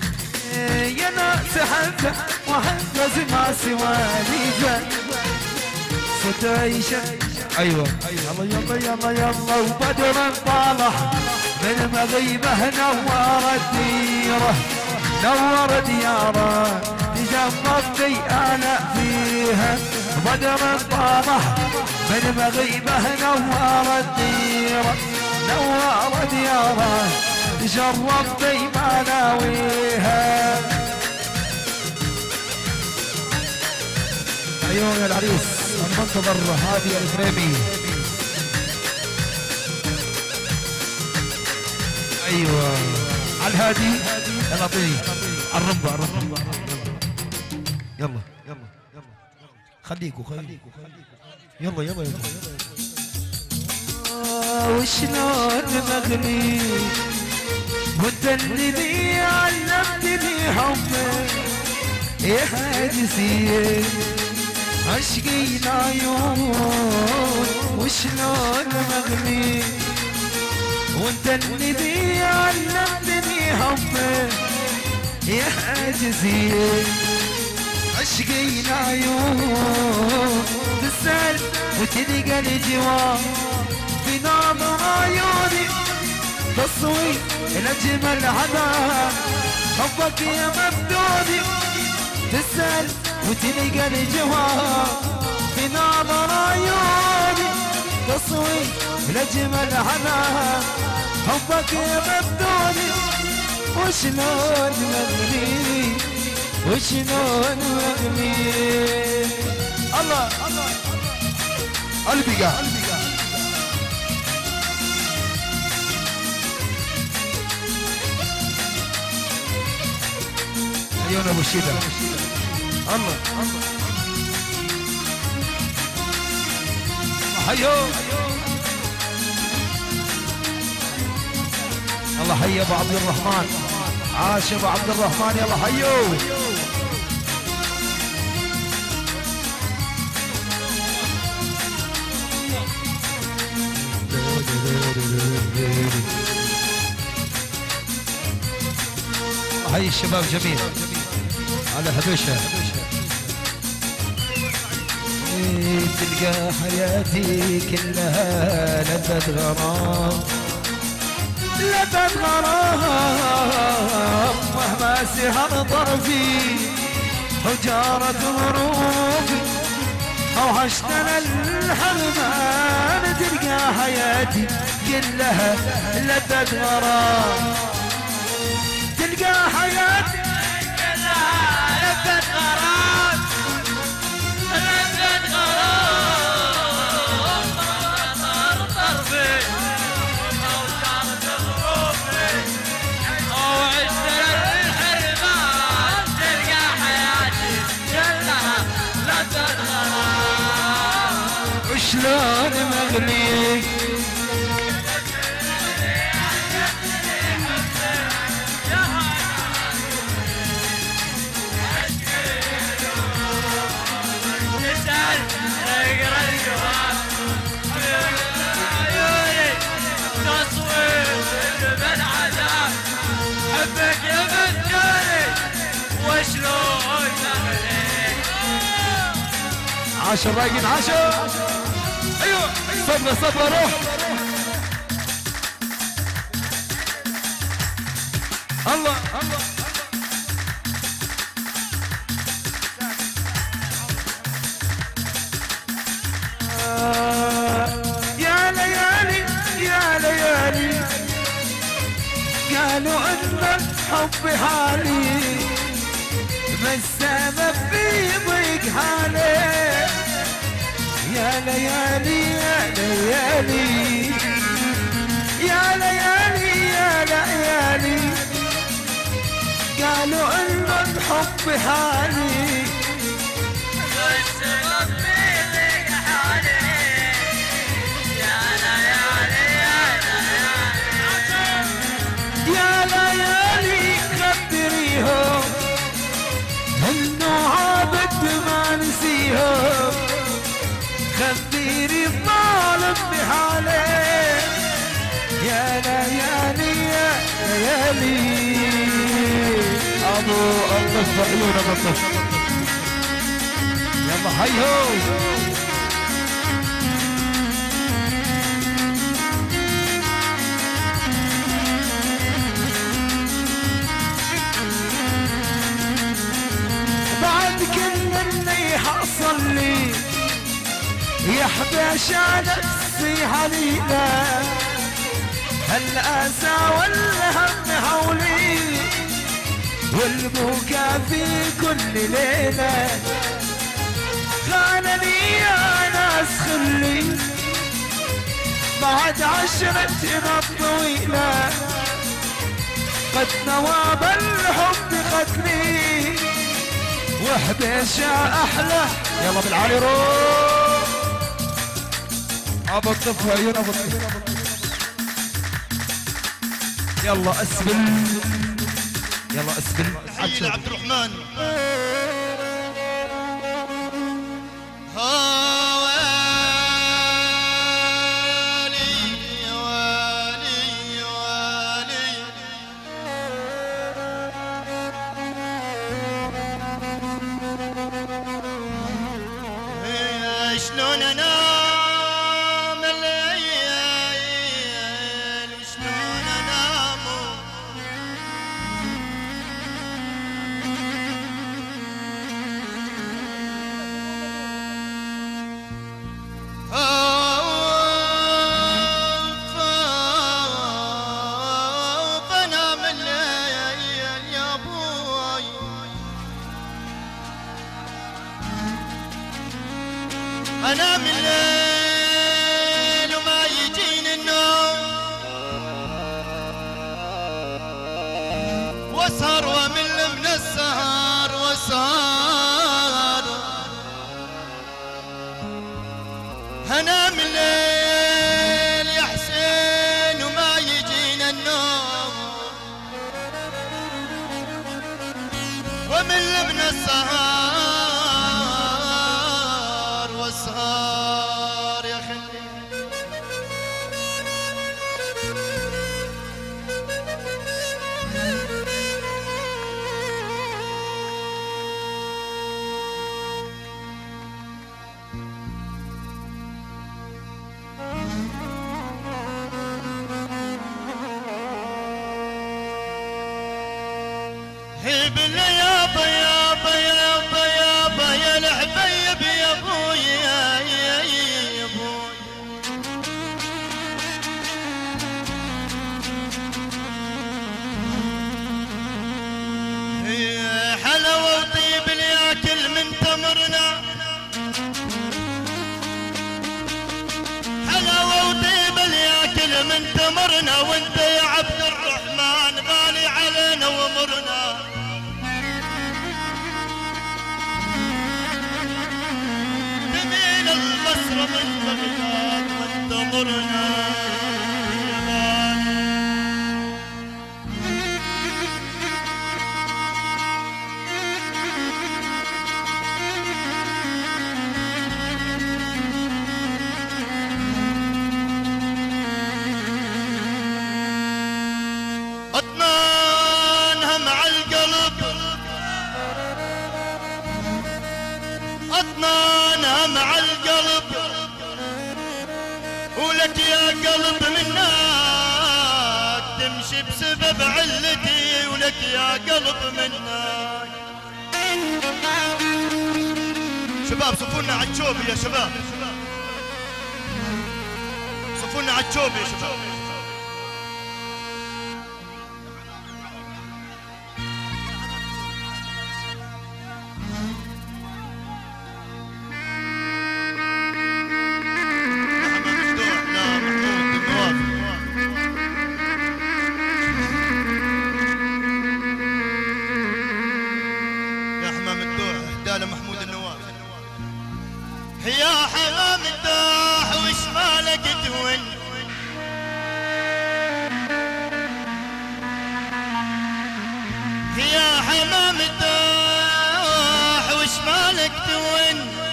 يا ناس حبه وحبه ما سواني ستعيشه. ايوه يلا يلا يلا يلا وبدر طالع من مغيبه نور الديره نور دياره تجمضتي انا فيها بدر طالع من مغيبه نور الديره نور دياره تجربتي ما ناويها. ايوه يا العريس المنتظر هادي الفريمي. ايوه على الهادي يلا طيب على الرمبة على الرمبة يلا يلا يلا خليكوا خليكوا يلا يلا يلا وشلون مغني وانت اللي علمتني حبك يا حاجسي عشقي العيون وشلون مغني وانت اللي علمتني حبك يا حاجزي عشقي العيون تسأل وتلقى الجواب في نظر عيوني تصوي الأجمل عذاب حبك يا مبدودي تسأل وتلقى الجواب في نظر عيوني تصوي الأجمل عذاب حبك يا مبدودي وشلون مغني وشلون مغني. الله قلبي قاعد عيون ابو الشيدة. الله الله حيو الله حي ابو عبد الرحمن عاش ابو عبد الرحمن يلا حيو. حي الشباب جميل على حبيشه. تلقى حياتي كلها لذة غرام لذة غرام مهما سهر طرفي حجارة غروبي أوحشتنا الحرمان تلقى حياتي كلها لذة غرام تلقى حياتي كلها لذة غرام لذة غرام طرفي أوحشتنا الحرمان تلقى حياتي كلها لذة غرام. وشلون مغني حبك يا مجاني وشلون مغني. عاشر رايقين عاشر. ايوه صبرة صبرة روح. الله الله يا ليالي يا ليالي قالوا ان الحب حالي ما السبب في ضيق حالي. يا ليالي يا ليالي يا ليالي يا ليالي قالوا ان الحب حالي ما السبب في ضيق حالي. يا ليالي يا ليالي خبريهم انه عابد ما نسيهم خبري الظالم بحاله. يا ليالي يا ليالي ابو الطف عيون ابو الطف يلا حيو بعد كل اللي حصل لي يا حبيشة نفسي هليلة، هالأسى والهم حولي والبكا في كل ليلة، خانني يا ناس خلي بعد عشرتنا الطويلة، قد نواب الحب قتلي وحبيشة أحلى. يلا بالعالي روح ابو الطف عيون ابو الطف. يلا اسبل يلا اسبل. تحية لعبد الرحمن. شلون انام الليل شلون انام بنام الليل يا ابوي انام الليل وما يجيني النوم واسهر وامل من السهر واسهر انام الليل يا حسين وما يجينا النوم وامل من السهر واسهر يا خلي هبل يابا يابا يابا يابا يا الحبيب يا ابوي يا يا يا ابوي يا حلاوة وطيب الياكل من تمرنا حلاوة وطيب الياكل من تمرنا وانت يا عبد الرحمن غالي علينا ومرنا البصرة من بغداد وانتظرنا يا غالي اطنانها مع القلب اطنانها مع القلب ولك يا قلب منك تمشي بسبب علتي ولك يا قلب منك شباب صفونا عالشوب يا شباب صفونا عالشوب يا شباب يا حمام الداح وش مالك تون يا حمام الداح وش مالك تون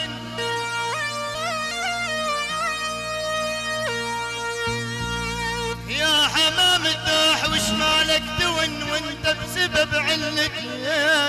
يا حمام الداح وش مالك تون وانت بسبب علك يا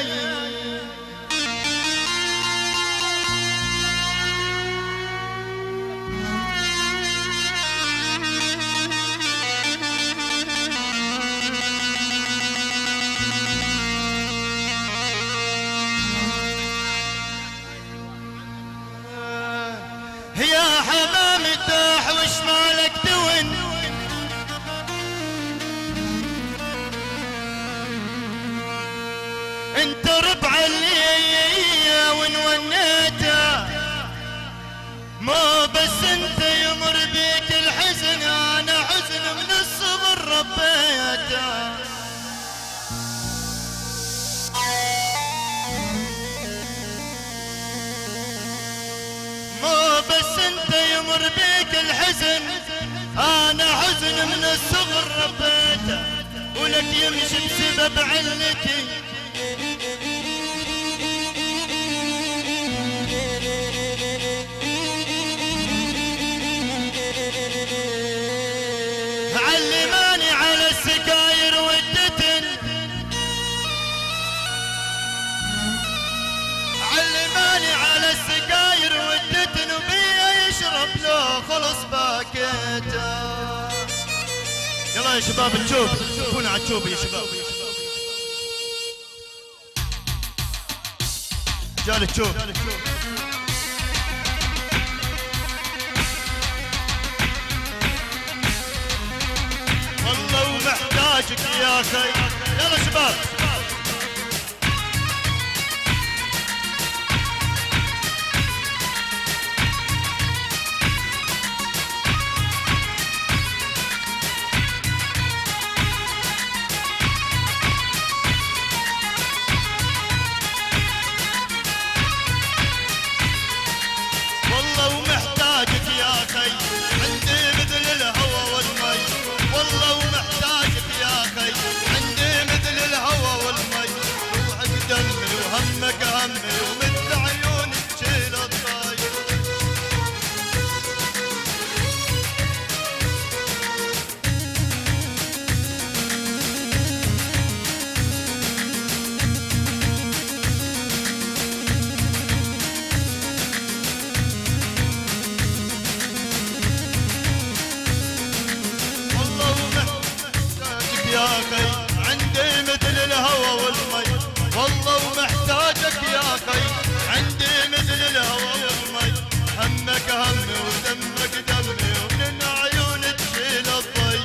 يكبر بيك الحزن، انا حزن من الصغر ربيته ولك يمشي بسبب علتي. علماني على السكاير والدتن، علماني على السكاير والدتن وبيا يشرب له خلص باكيته. يلا يا شباب الجوب كون على الجوب يا شباب، رجال الجوب. والله ومحتاجك يا اخي. يلا شباب عندي مثل الهوى والمي، والله ومحتاجك يا اخي. عندي مثل الهوى والمي، همك همي ودمك دمي ومن عيون تشيل الضي.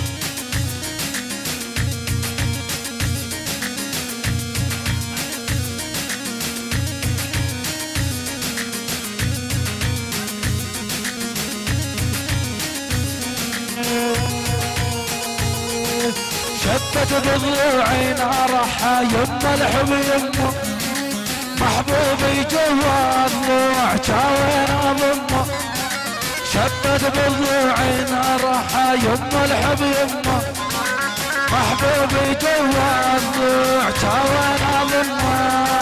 شبت بضلوعي نارها يما الحب يمه، محبوبي جوا ضلوع جاوين اضمه. شبت بضلوعي نارها يما الحب يمه، محبوبي جوا ضلوع جاوين اضمه.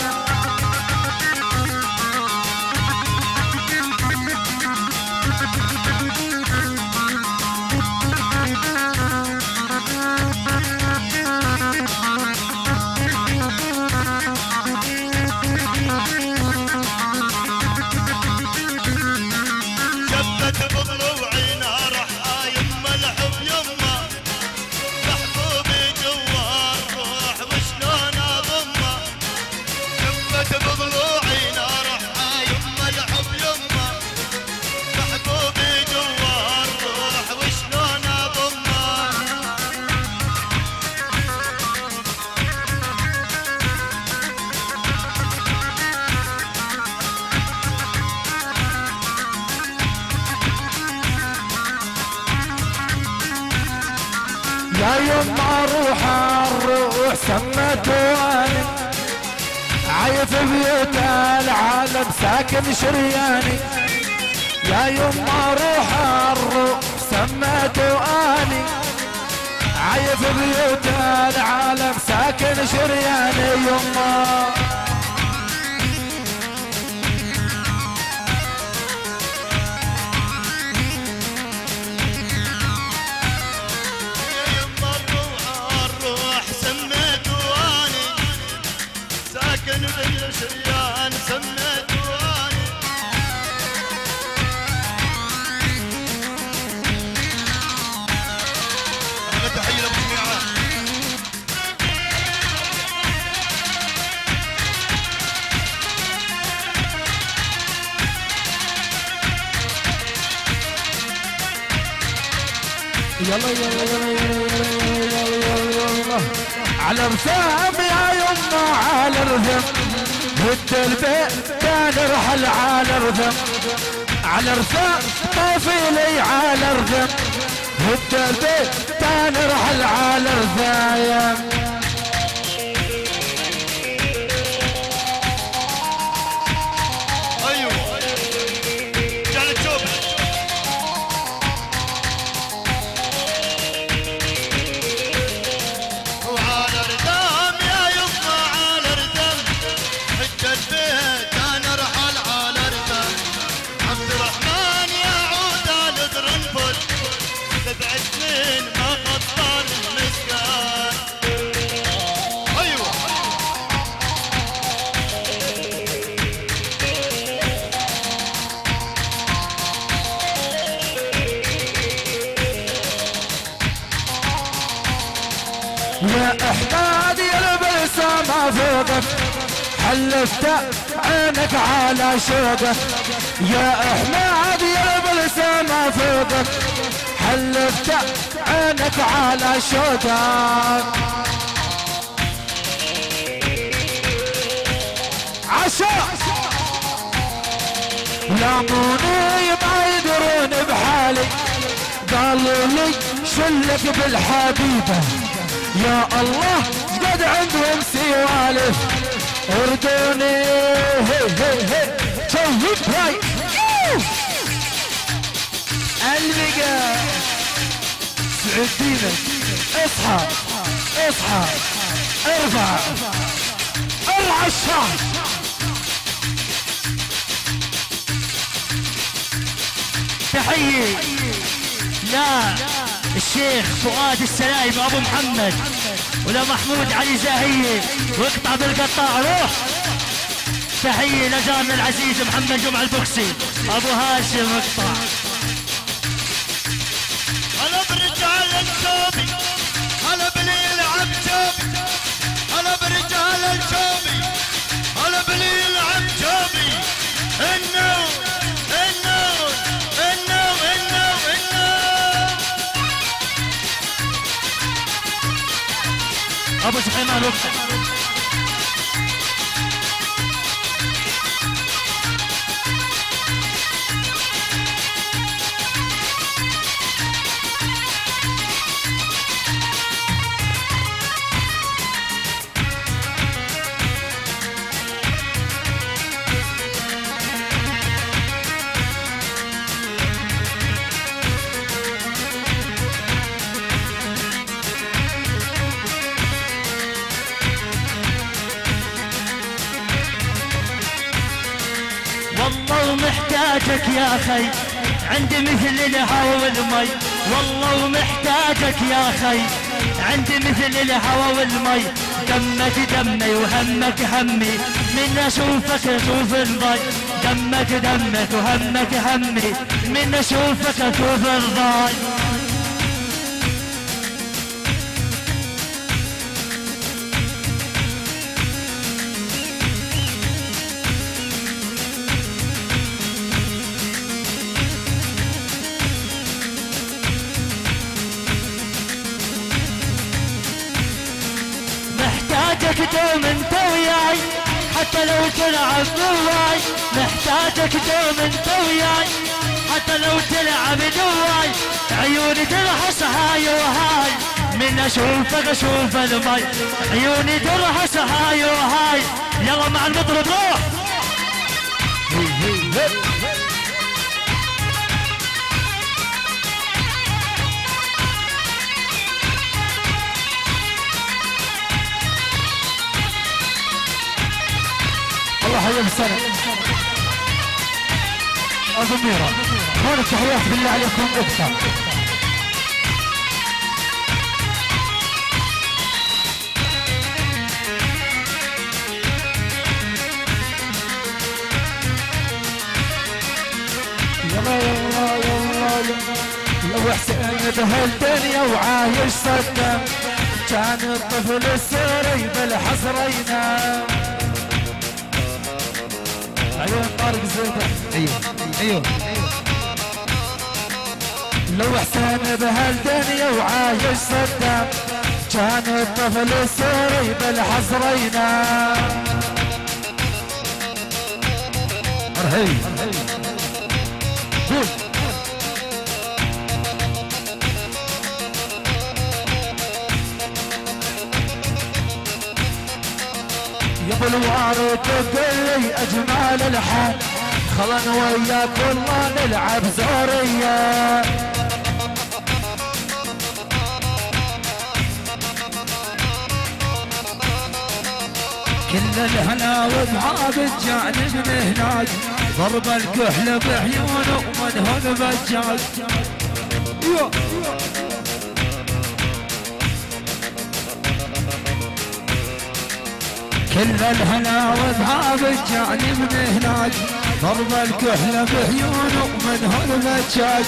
يا يما روح الروح سمت واني، عايف بيوت العالم ساكن شرياني. يا يما روح الروح سمت واني، عايف بيوت العالم ساكن شرياني. يما شريان سميت واني. انا تحيه لابو سميعه. يلا يلا يلا يلا يلا يلا على رسام يا يما على رسام، هد البيت كان رحل على رسام، على رسام طفيلي على رسام، هد البيت كان رحل على رسام. ايوه جعل الجوب فوقك حلفت عينك على شوقك يا احمد يا بالسما فوقك حلفت عينك على شوقك عشاء لاموني ما يدرون بحالي قالوا لي شلك بالحبيبة يا الله قد عندهم سوالف اردوني هي هي هي شوف هاي البقى سعدينا اصحى اصحى ارفع ارعى الشعب تحية لا الشيخ فؤاد السلايم ابو محمد ولا محمود علي زاهية واقطع بالقطاع روح. تحية لجارنا العزيز محمد جمعة البوكسي ابو هاشم اقطع. هلا برجال الشوبي هلا بليل عبجوبي هلا برجال الشوبي هلا بليل عبجوبي النور النور النور النور النور ابو سحيمان وقت والله محتاجك يا خي عندي مثل الهوى والمي والله محتاجك يا خي عندي مثل الهوى والمي دمك دمي وهمك همي من اشوفك اشوف الضي دمك دمك وهمك همي من اشوفك اشوف الضي. محتاجك دوم انت وياي حتى لو تلعب دواي محتاجك دوم انت وياي حتى لو تلعب دواي عيوني ترحص هاي وهاي من اشوفك اشوف المي عيوني ترحص هاي وهاي. يلا مع المطرب روح. الله يحييك السنة أبو ميرا هون التحيات بالله عليكم اكثر. يلا يلا يلا لو حسين بهالدنيا وعايش صدام كان الطفل السوري بالحصر ينام. عيون طارق زيدة ايوه ايوه لو حسين بهالدنيا وعايش صدام كان الطفل السوري بالحصر ينام. مرحي قول يا ابو الوارد تقول لي اجمال الحال خلنا وياك والله نلعب زوريه. كل الهنا واصحاب الجانب من هناك ضرب الكحل بعيونه ومدهن بجاج. كل الهنا واصحاب الجانب من هناك ضرب الكحل بعيونه ومدهن بجاج.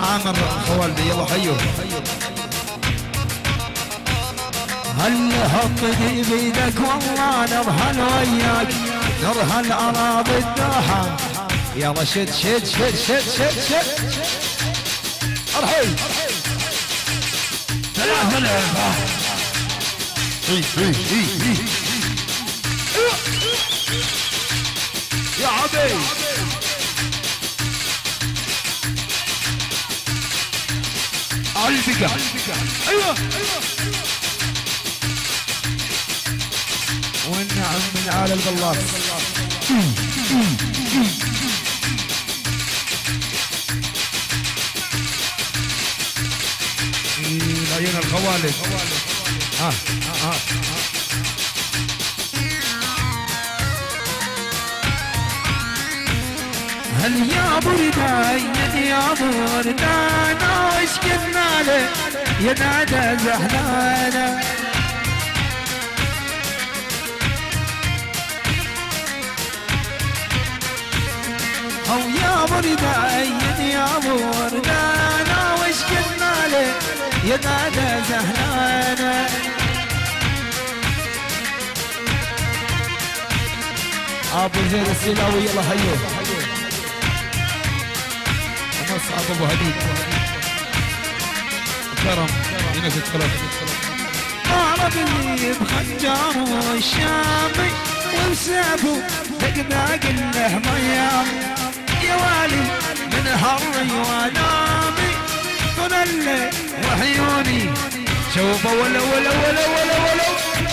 عامر خوالدي يلا حيو. هل حطني بيدك والله نرهل وياك نرهل اراضي الدوحة. يلا شد شد شد شد شد شد ارحل ثلاثة لعبة. يا عبيد على البقع. ايوه والنعم من على البلاط. عيون الخوالد. ها ها ها هل يا بردان يا بردان وش قلنا له يا نادى زحلانه. او يا بردان يا بردان وش قلنا له يا نادى زحلانه. ابو زيد السلاوي يلا هيو. مصعب ابو هديد كرم هنا في الثلاث. عرب اللي بخنجر والشامي وبسابه دقداق له ميام. يا والي من هري ونامي طلل وعيوني شوفوا ولا ولا ولا ولا ولا.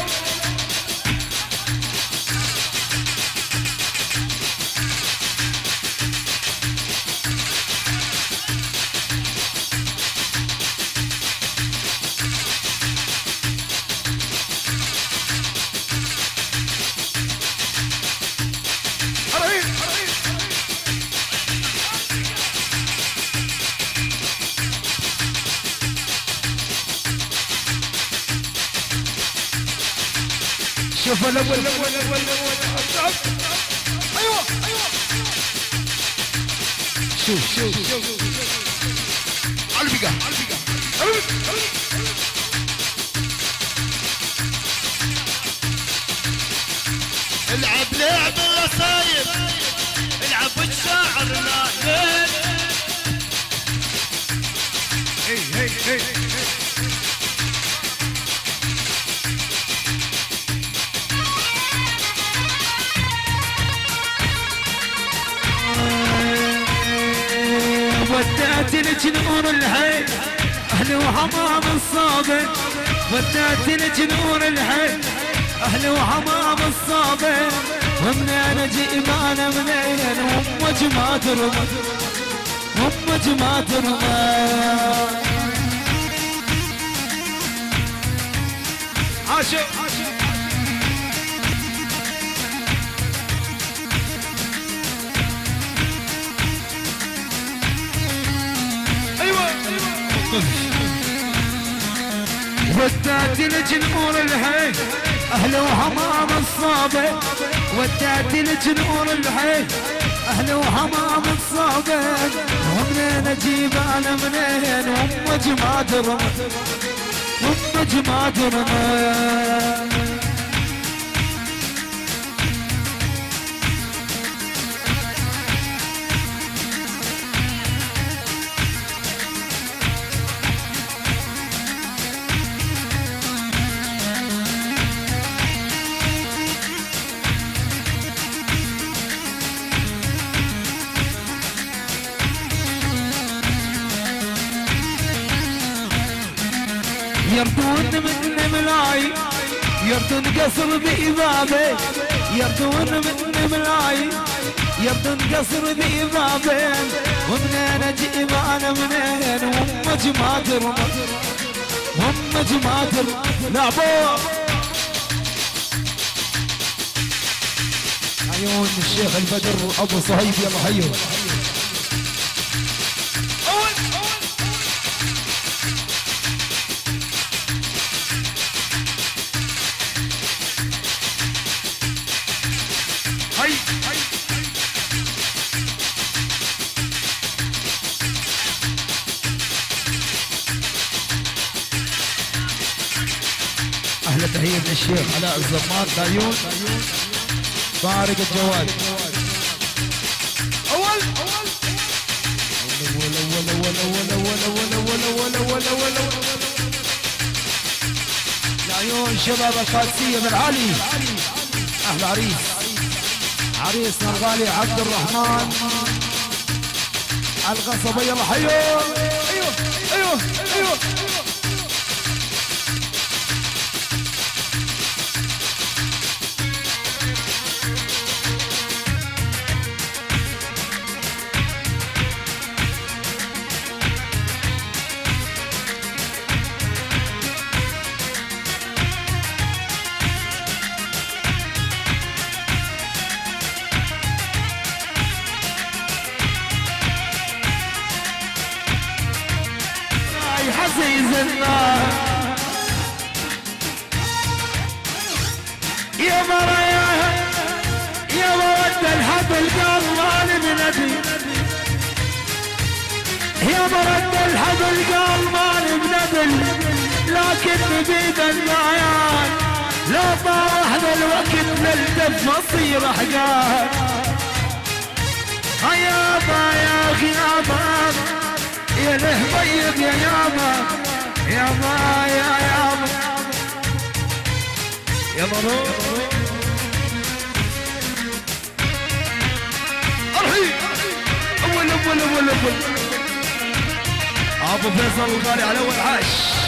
شوف الاول الاول الاول الاول. ايوه ايوه شوف شوف شوف على البقع على البقع. العب لعب الرصايب العب الشاعر نايم. هي هي هي ودات الجنور الحي اهل وحمام الصابر. ودات الجنور الحي اهل وحمام الصابر. ومنين جئبانا منين هم جماعة رمى هم جماعة رمى. عاشق ودات الجنور الحي اهل وحمام الصابر. ودات الجنور الحي اهل وحمام الصابر. ومنين اجيب انا منين هم جماعة رمى هم جماعة رمى. يردون من ملاي يردون قصر بإبابه. يردون من ملاي يردون قصر بإبابه. ومنين اجيب انا منين هم جماعة رمى هم جماعة رمى. لعبوا عيون الشيخ البدر ابو صهيب يلا حيو. احلى تحيه من الشيخ علاء الزمان دايون فارق الجواد. اول اول اول اول اول اول اول اول اول اول اول العيون شباب القادسيه من علي. اهلا عريس عريسنا الغالي عبد الرحمن القصبي. يلا حيو. ايوه ايوه ايوه عزيز الله يا مريا يا مرد الحبل قال ماني بنبي يا مرد الحبل قال ماني بنبل لكن بيد المعيان لا طاح الوقت للدف مصير احجار. يابا يا اخي يابا يا له طيب يا يابا يابا يا يابا يا مرور ارحي اول اول اول اول ابو فيصل الغالي على اول عاش.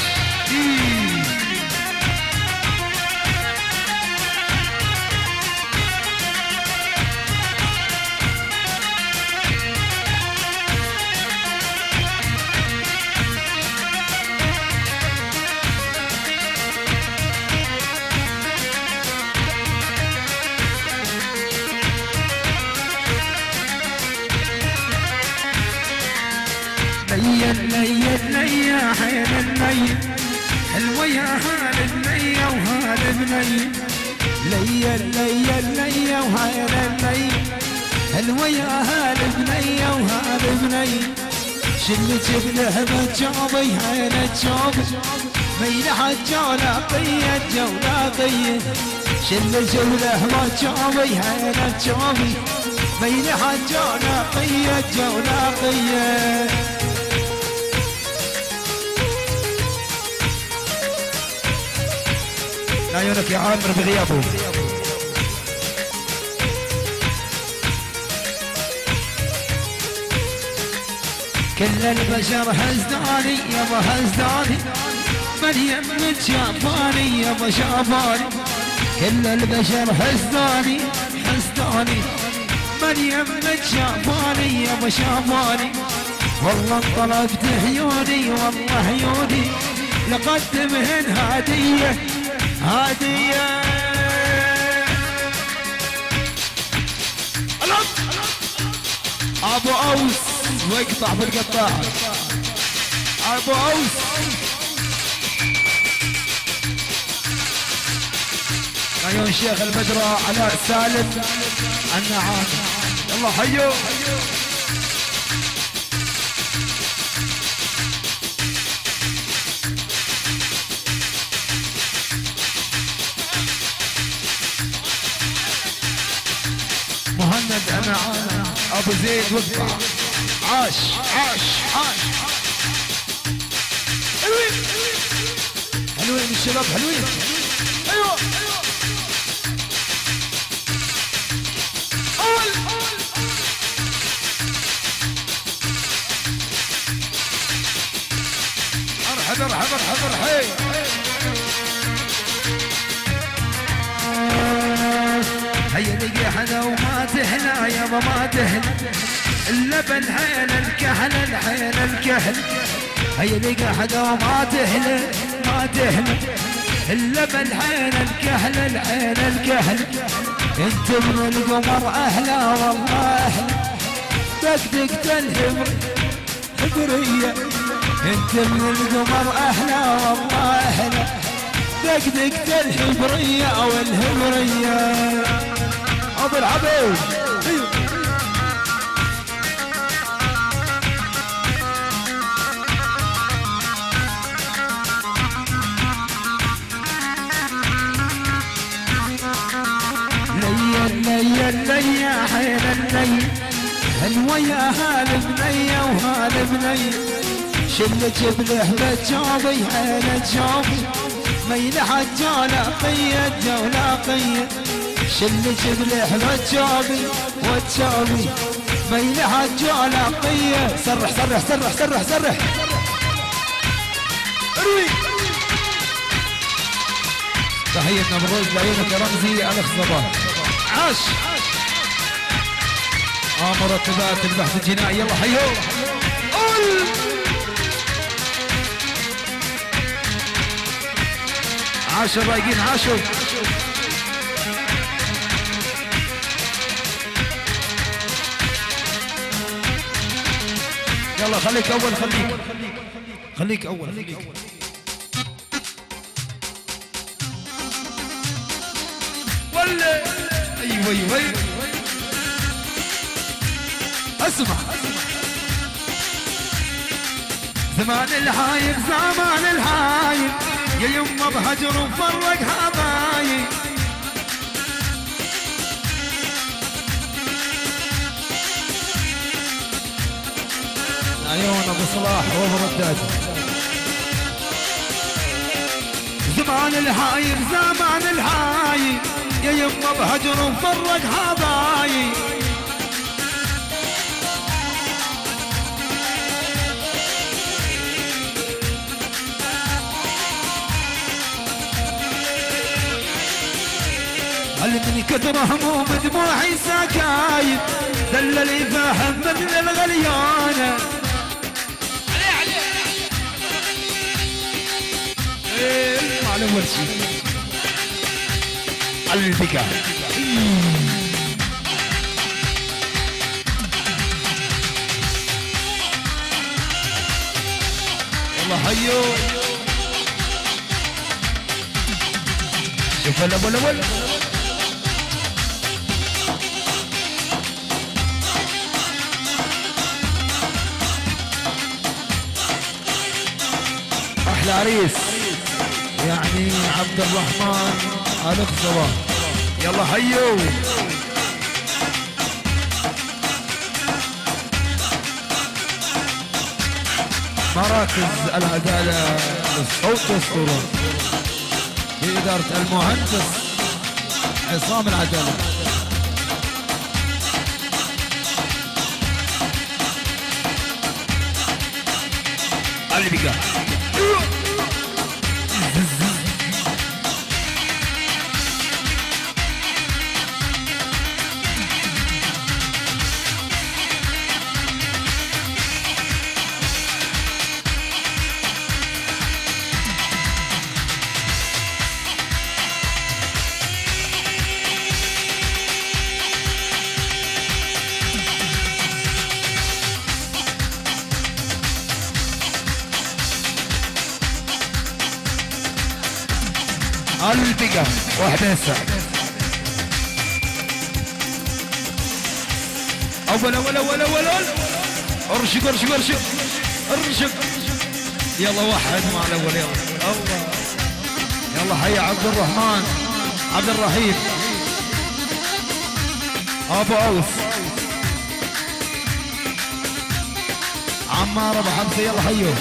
ليا ليا ليا حين النيل حلوة يا هال النية وهال بنيل. ليا ليا ليا وهال النيل حلوة يا هال بنية وهال بنيل. شل جبله بجوبي حين الجوب ميلها الجولاقية الجولاقية. شل جبله بجوبي حين الجوب ميلها الجولاقية الجولاقية. عيونك يا عامر بغيابه. كل البشر حزداني يابا حزداني من يمك شافاني يابا شافاني. كل البشر حزداني حزداني من يمك شافاني يابا شافاني. والله انطلبت عيوني والله عيوني لقدمهن هديه هادية. ابو اوس ويقطع بالقطاع ابو اوس. عيون شيخ البدرة علاء سالم النعام. يلا حيو مهند انا ابو زيد وقطع عاش عاش عاش. حلوين حلوين الشباب حلوين. ايوه اول ارحب ارحب ارحب ارحب. هيا لقي حدا وما تهنى يابا ما تهنى اللبن حيل الكحل الحيل الكحل. هيا لقي حدا وما تهنى ما تهنى اللبن حيل الكحل الحيل الكحل. انت من القمر احلى والله احلى دقدقت الحبر حبريه. انت من القمر احلى والله احلى دقدقت الحبريه او الهبريه. ابو العبيد حين الني هنويا هال بنية وهال بنية شل جبله بجابي حين جابي ميلح الجولة قيد جولة قيد شل جبله بجابي وجابي ميلح الجولة قيد سرح سرح سرح سرح سرح اروي تحيتنا بالروز لعيونك رمزي الف صباح عاش اه مرتبات البحث الجنائي يلا حيو قول عاشوا الرايقين عاشوا يلا خليك اول خليك خليك اول خليك ولا ايوه ايوه ايوه اسمع زمان الحايب زمان الحايب يا يما بهجر وفرق حبايب عيون ابو صلاح وبرداد زمان الحايب زمان الحايب يا يما بهجر وفرق حبايب علمني كثر هموم دموعي سكايب دللي فاهم مثل الغليانة عليه عليه ايه على اول شيء على البقاع والله حيو شوف الاول اول احلى عريس يعني عبد الرحمن الف صباح يلا حيو مراكز العدالة للصوت والصورة بإدارة المهندس عصام العدالة اللي بقى البقى واحدة هسه اول اول اول اول ارشق ارشق ارشق ارشق يلا واحد مع الاول يلا الله يلا حي عبد الرحمن عبد الرحيم ابو اوس عمار ابو حمزه يلا حيو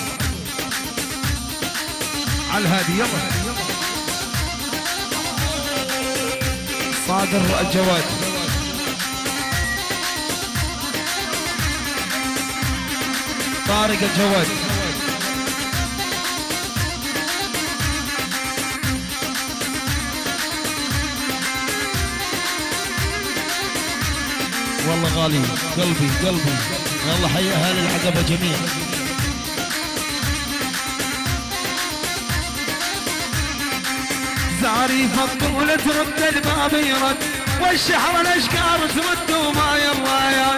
على الهادي يلا صادر الجواد طارق الجواد والله غالي قلبي قلبي والله حي اهالي العقبه جميع زاري فالطولة ترد الباب يرد والشحر الاشقار ترد وما الرايات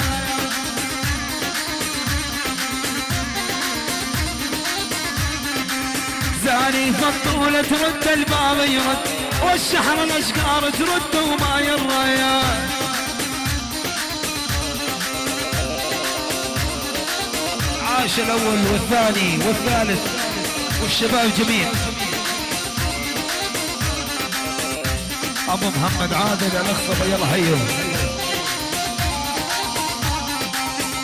زاري فالطولة ترد الباب يرد والشحر الاشقار ترد وما الرايات عاش الاول والثاني والثالث والشباب جميع ابو محمد عادل الاخصبه يلا حيو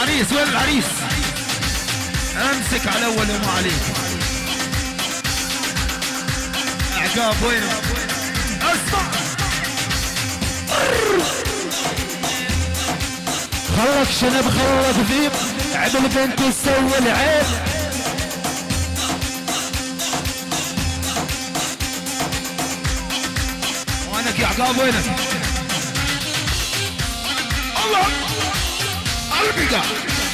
العريس وين العريس؟ امسك على اول وما عليك. اعقاب وين؟ اسمع خلك شنب خلك ذيب عدل بنت تسوي العيب. وينك يا عقاب وينك؟ الله قلبي قاعد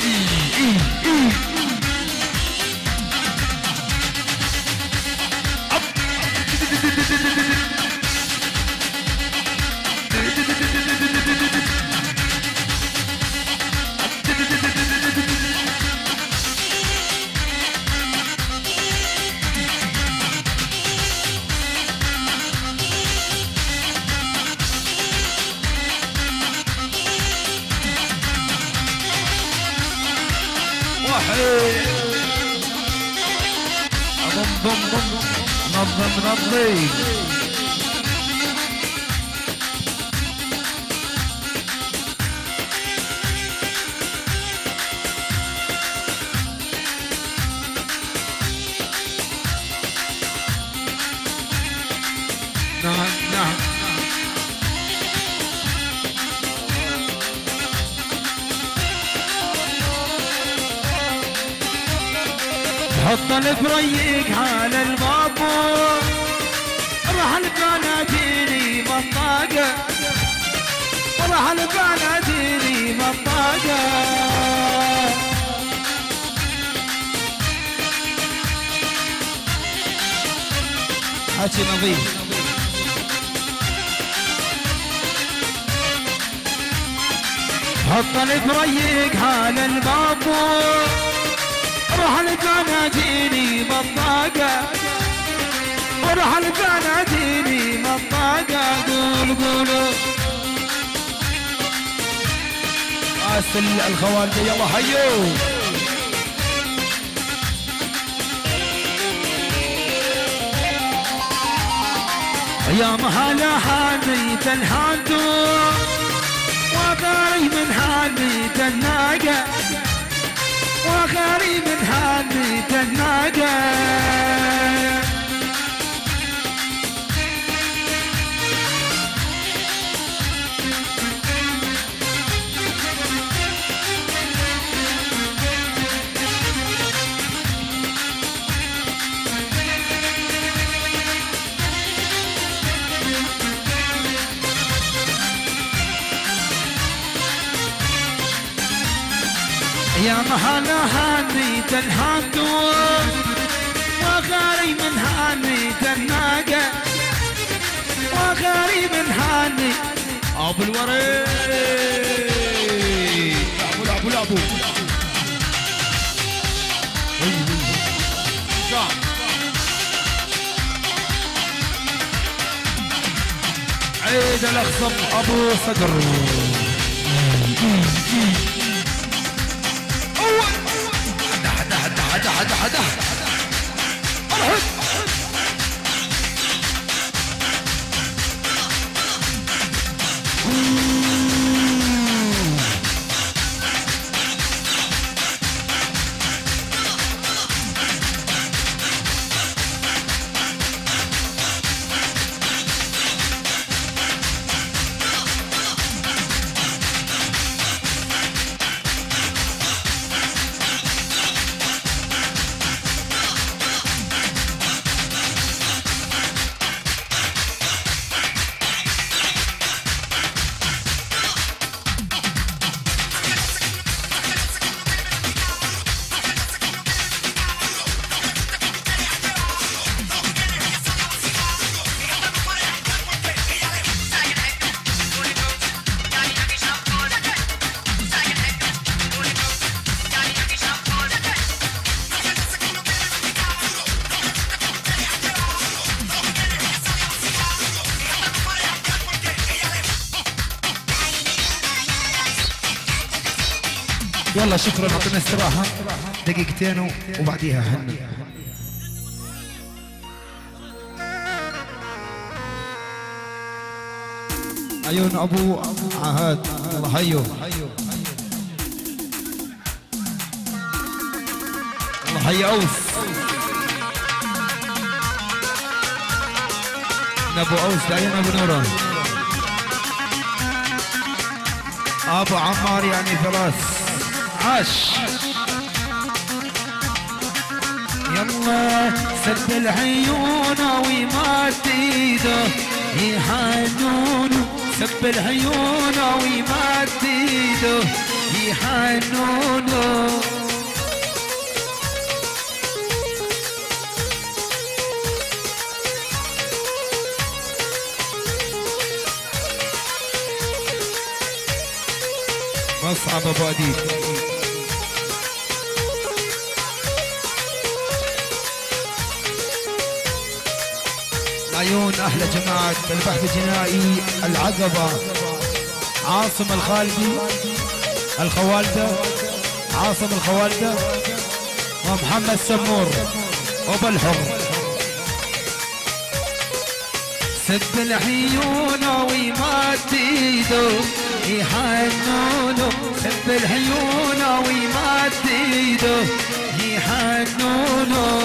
ضم ضم ضم نظم نظي نعم نعم حط الفريق على الباب راح البناديني بطاقة راح البناديني بطاقة حكي نظيف حط الفريق على الباب روح البناديني بطاقة وروح البناديني بطاقة قول قولوا اسل الخوالد يلا حيو يا مهلا حانيت الهاندو وغاري من حانيت الناقة وغاري من حانيت الناقة يا مهلا هانيت الهاندو وغاري من هانيت الناقة وغاري من هاني ابو الوريد لعبوا لعبوا لعبوا عيد الاخصم ابو صدر حدا حدا حدا مرحب يلا شكرا اعطينا استراحة دقيقتين وبعديها هني عيون ابو عهاد الله حيو حي اوس ابو اوس دايم ابو نوره ابو عمار يعني فراس عاش يلا سد العيون ومات ايده يحنون سب العيون ومات ايده يحنون مصعب ابو اديب عيون احلى جماعه البحث الجنائي العقبه عاصم الخالدي الخوالده عاصم الخوالده ومحمد سمور ابو الحر سب العيون ومات ايده يحنونه سب العيون ومات ايده يحنونه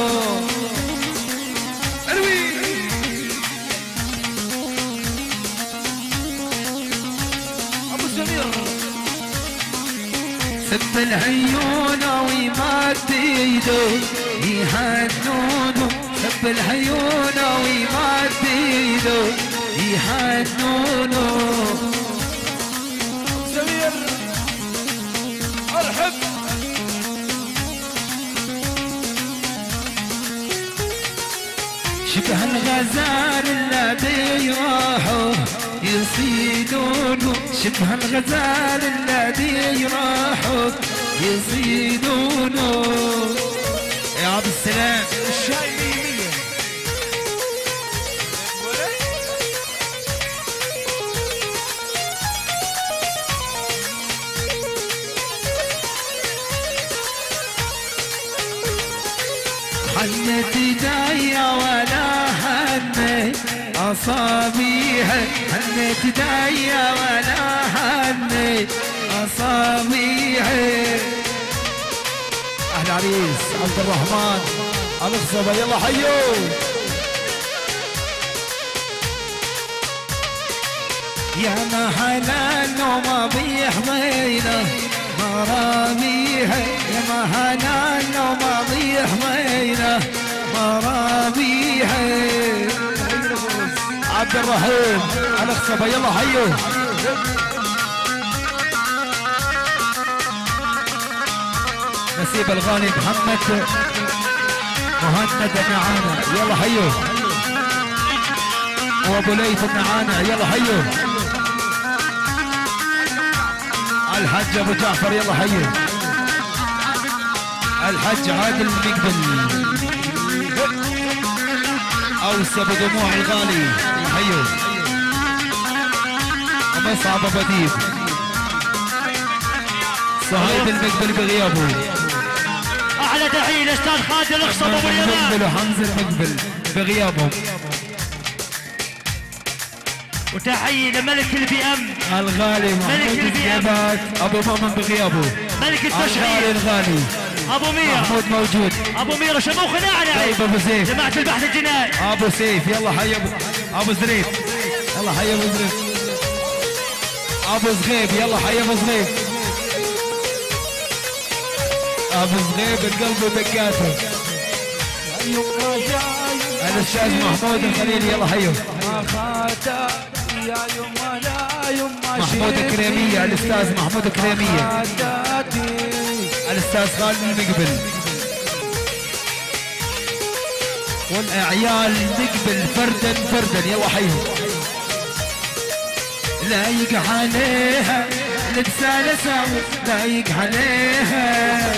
سب العيون ومات ايده يحنونه سب العيون ومات ايده يحنونه سمير ارحب شبه الغزال الذي راحوا يصيدونه شبه الغزال الذي راحوا يصيدونه يا عبد السلام الشاي مية حنت ايديا ولا هنت اصابيها حنت ايديا ولا هنت اصابيها اهل عريس عبد الرحمن الخصبه يلا حيو يا ما حلال وما بيحمينا مراميها يا ما حلال وما بيحمينا مراميها عبد الرحيم الخصبه يلا حيو نسيب الغالي محمد مهند النعانة يلا حيو وابو ليث النعانة يلا حيو الحج ابو جعفر يلا حيو الحج عادل المقبل اوس ابو دموع الغالي حيو ومصعب ابو ديب صهيب المقبل بغيابه احلى تحيه لاستاذ خالد الخصب ابو اليمان المقبل وحمزه المقبل بغيابهم وتحيه لملك البي ام الغالي محمود الزيابات ابو مؤمن بغيابه ملك الغالي التشغيل الغالي ابو مير محمود موجود ابو مير شموخ نعنع طيب ابو سيف جماعه البحث الجنائي ابو سيف يلا حي ابو ابو زريف يلا حي ابو زريف ابو زغيب يلا حي ابو زغيب ابو زغيب القلب ودقاته يما جاي الاستاذ محمود الخليل يلا حيو ما خاتا يا يما لا يما محمود كريميه الاستاذ محمود كريميه خاتاتي الاستاذ خالد المقبل والاعيال نقبل فردا فردا يلا حيو لايق عليها لبسها لساوي لايق عليها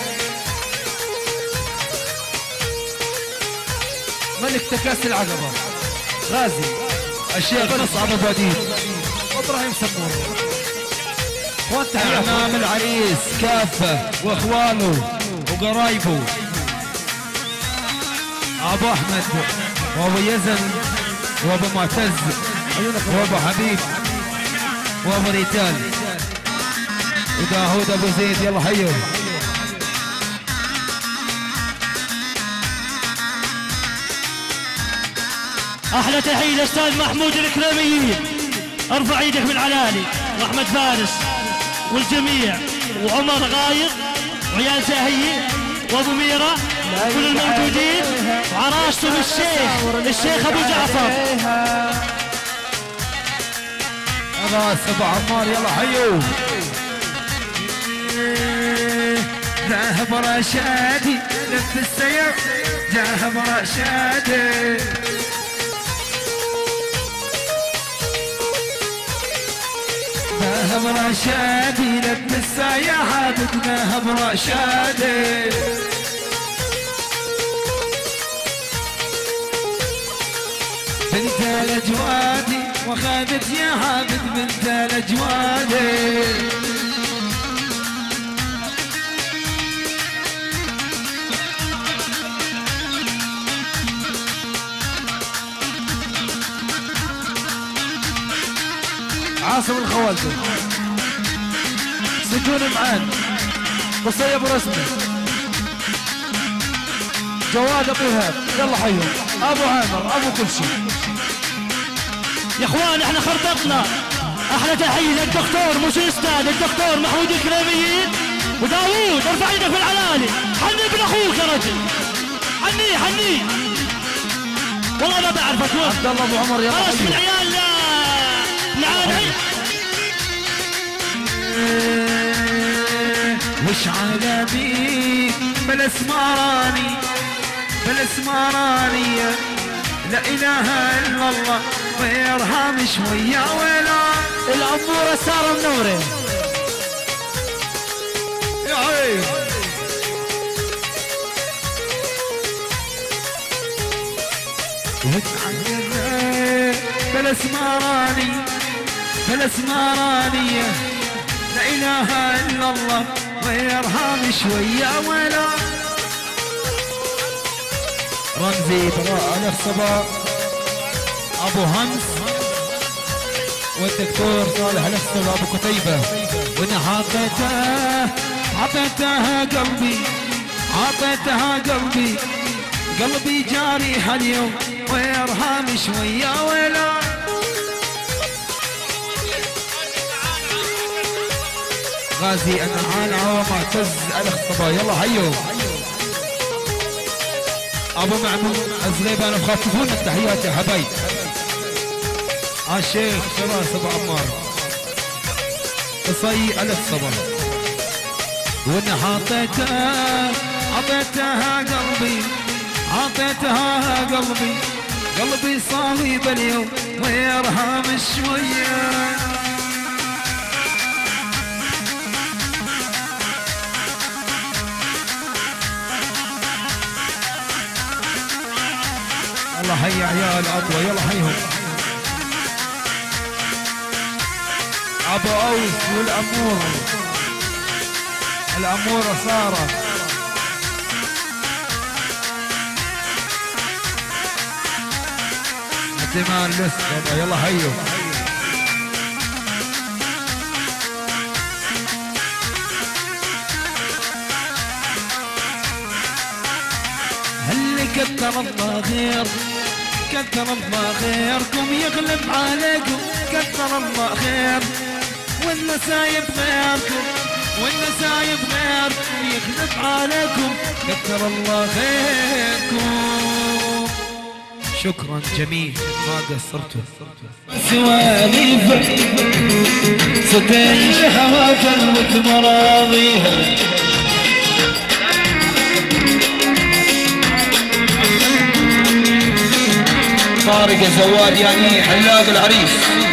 ملك تكاس العقبه غازي الشيخ مصعب ابو اديب ابراهيم سمور اعمام العريس كافه واخوانه وقرايبه ابو احمد وابو يزن وابو معتز وابو حبيب وابو ريتال وداهود ابو زيد يلا حيو احلى تحيه الاستاذ محمود الكريميين، ارفع ايدك من علالي، واحمد فارس والجميع، وعمر غاير وعيال زاهيه وابو ميره كل الموجودين، وعراسته الشيخ الشيخ ابو جعفر. راس ابو عمار يلا حيو. ذهب رشادي لف السير، ذهب رشادي ذهب رشادي لف السياحة، ذهب رشادي بنت الاجوادي وخابت يا عابد بنت الاجوادي. عاصم الخوالدي سجون معان، قصي ابو رسمي، جواد ابو ايهاب يلا حيهم، ابو عامر ابو كل شيء. يا اخوان احنا خرططنا. احلى تحيه للدكتور مش الاستاذ الدكتور محمود الكريميين وداوود، ارفع ايدك في العلالي، حني ابن اخوك يا رجل، حنيه حنيه والله ما بعرفك. عبد الله ابو عمر يلا خلاص من عيال نعاني. وش على بيك بالاسمراني بالاسمراني، لا اله الا الله ويرهام شويه ولا الاموره ساره منوره يا عيب. بالاسمراني بالاسمراني، لا اله الا الله ويرهام شويه ولا. رمزي براء الصبا ابو همس والدكتور صالح الصبا ابو كتيبه، وانا حطيته حطيتها قلبي حطيتها قلبي قلبي جاري اليوم ويرهام شويه ولا. غازي النعان ومعتز الاخصبا يلا حيو. ابو معمون الزغيبان مخففون التحيات يا حبايب. الشيخ شراس ابو عمار قصي الاخصبا، وانا حطيتها حطيتها قلبي حطيتها قلبي قلبي صاحب اليوم ويرهام شويه. الله حي عيال عطوة يلا حيهم. ابو اوس والامور الامورة سارة الدمان لسه يلا حيهم. هل كتر الله خير كتر الله خيركم يغلب عليكم، كتر الله خير والنسايب غيركم والنسايب غيركم يغلب عليكم، كتر الله خيركم. شكرا جميل ما قصرتوا. سواليف ستعيش حواجل وتمراضيها، طارق الزواد يعني حلاق العريس.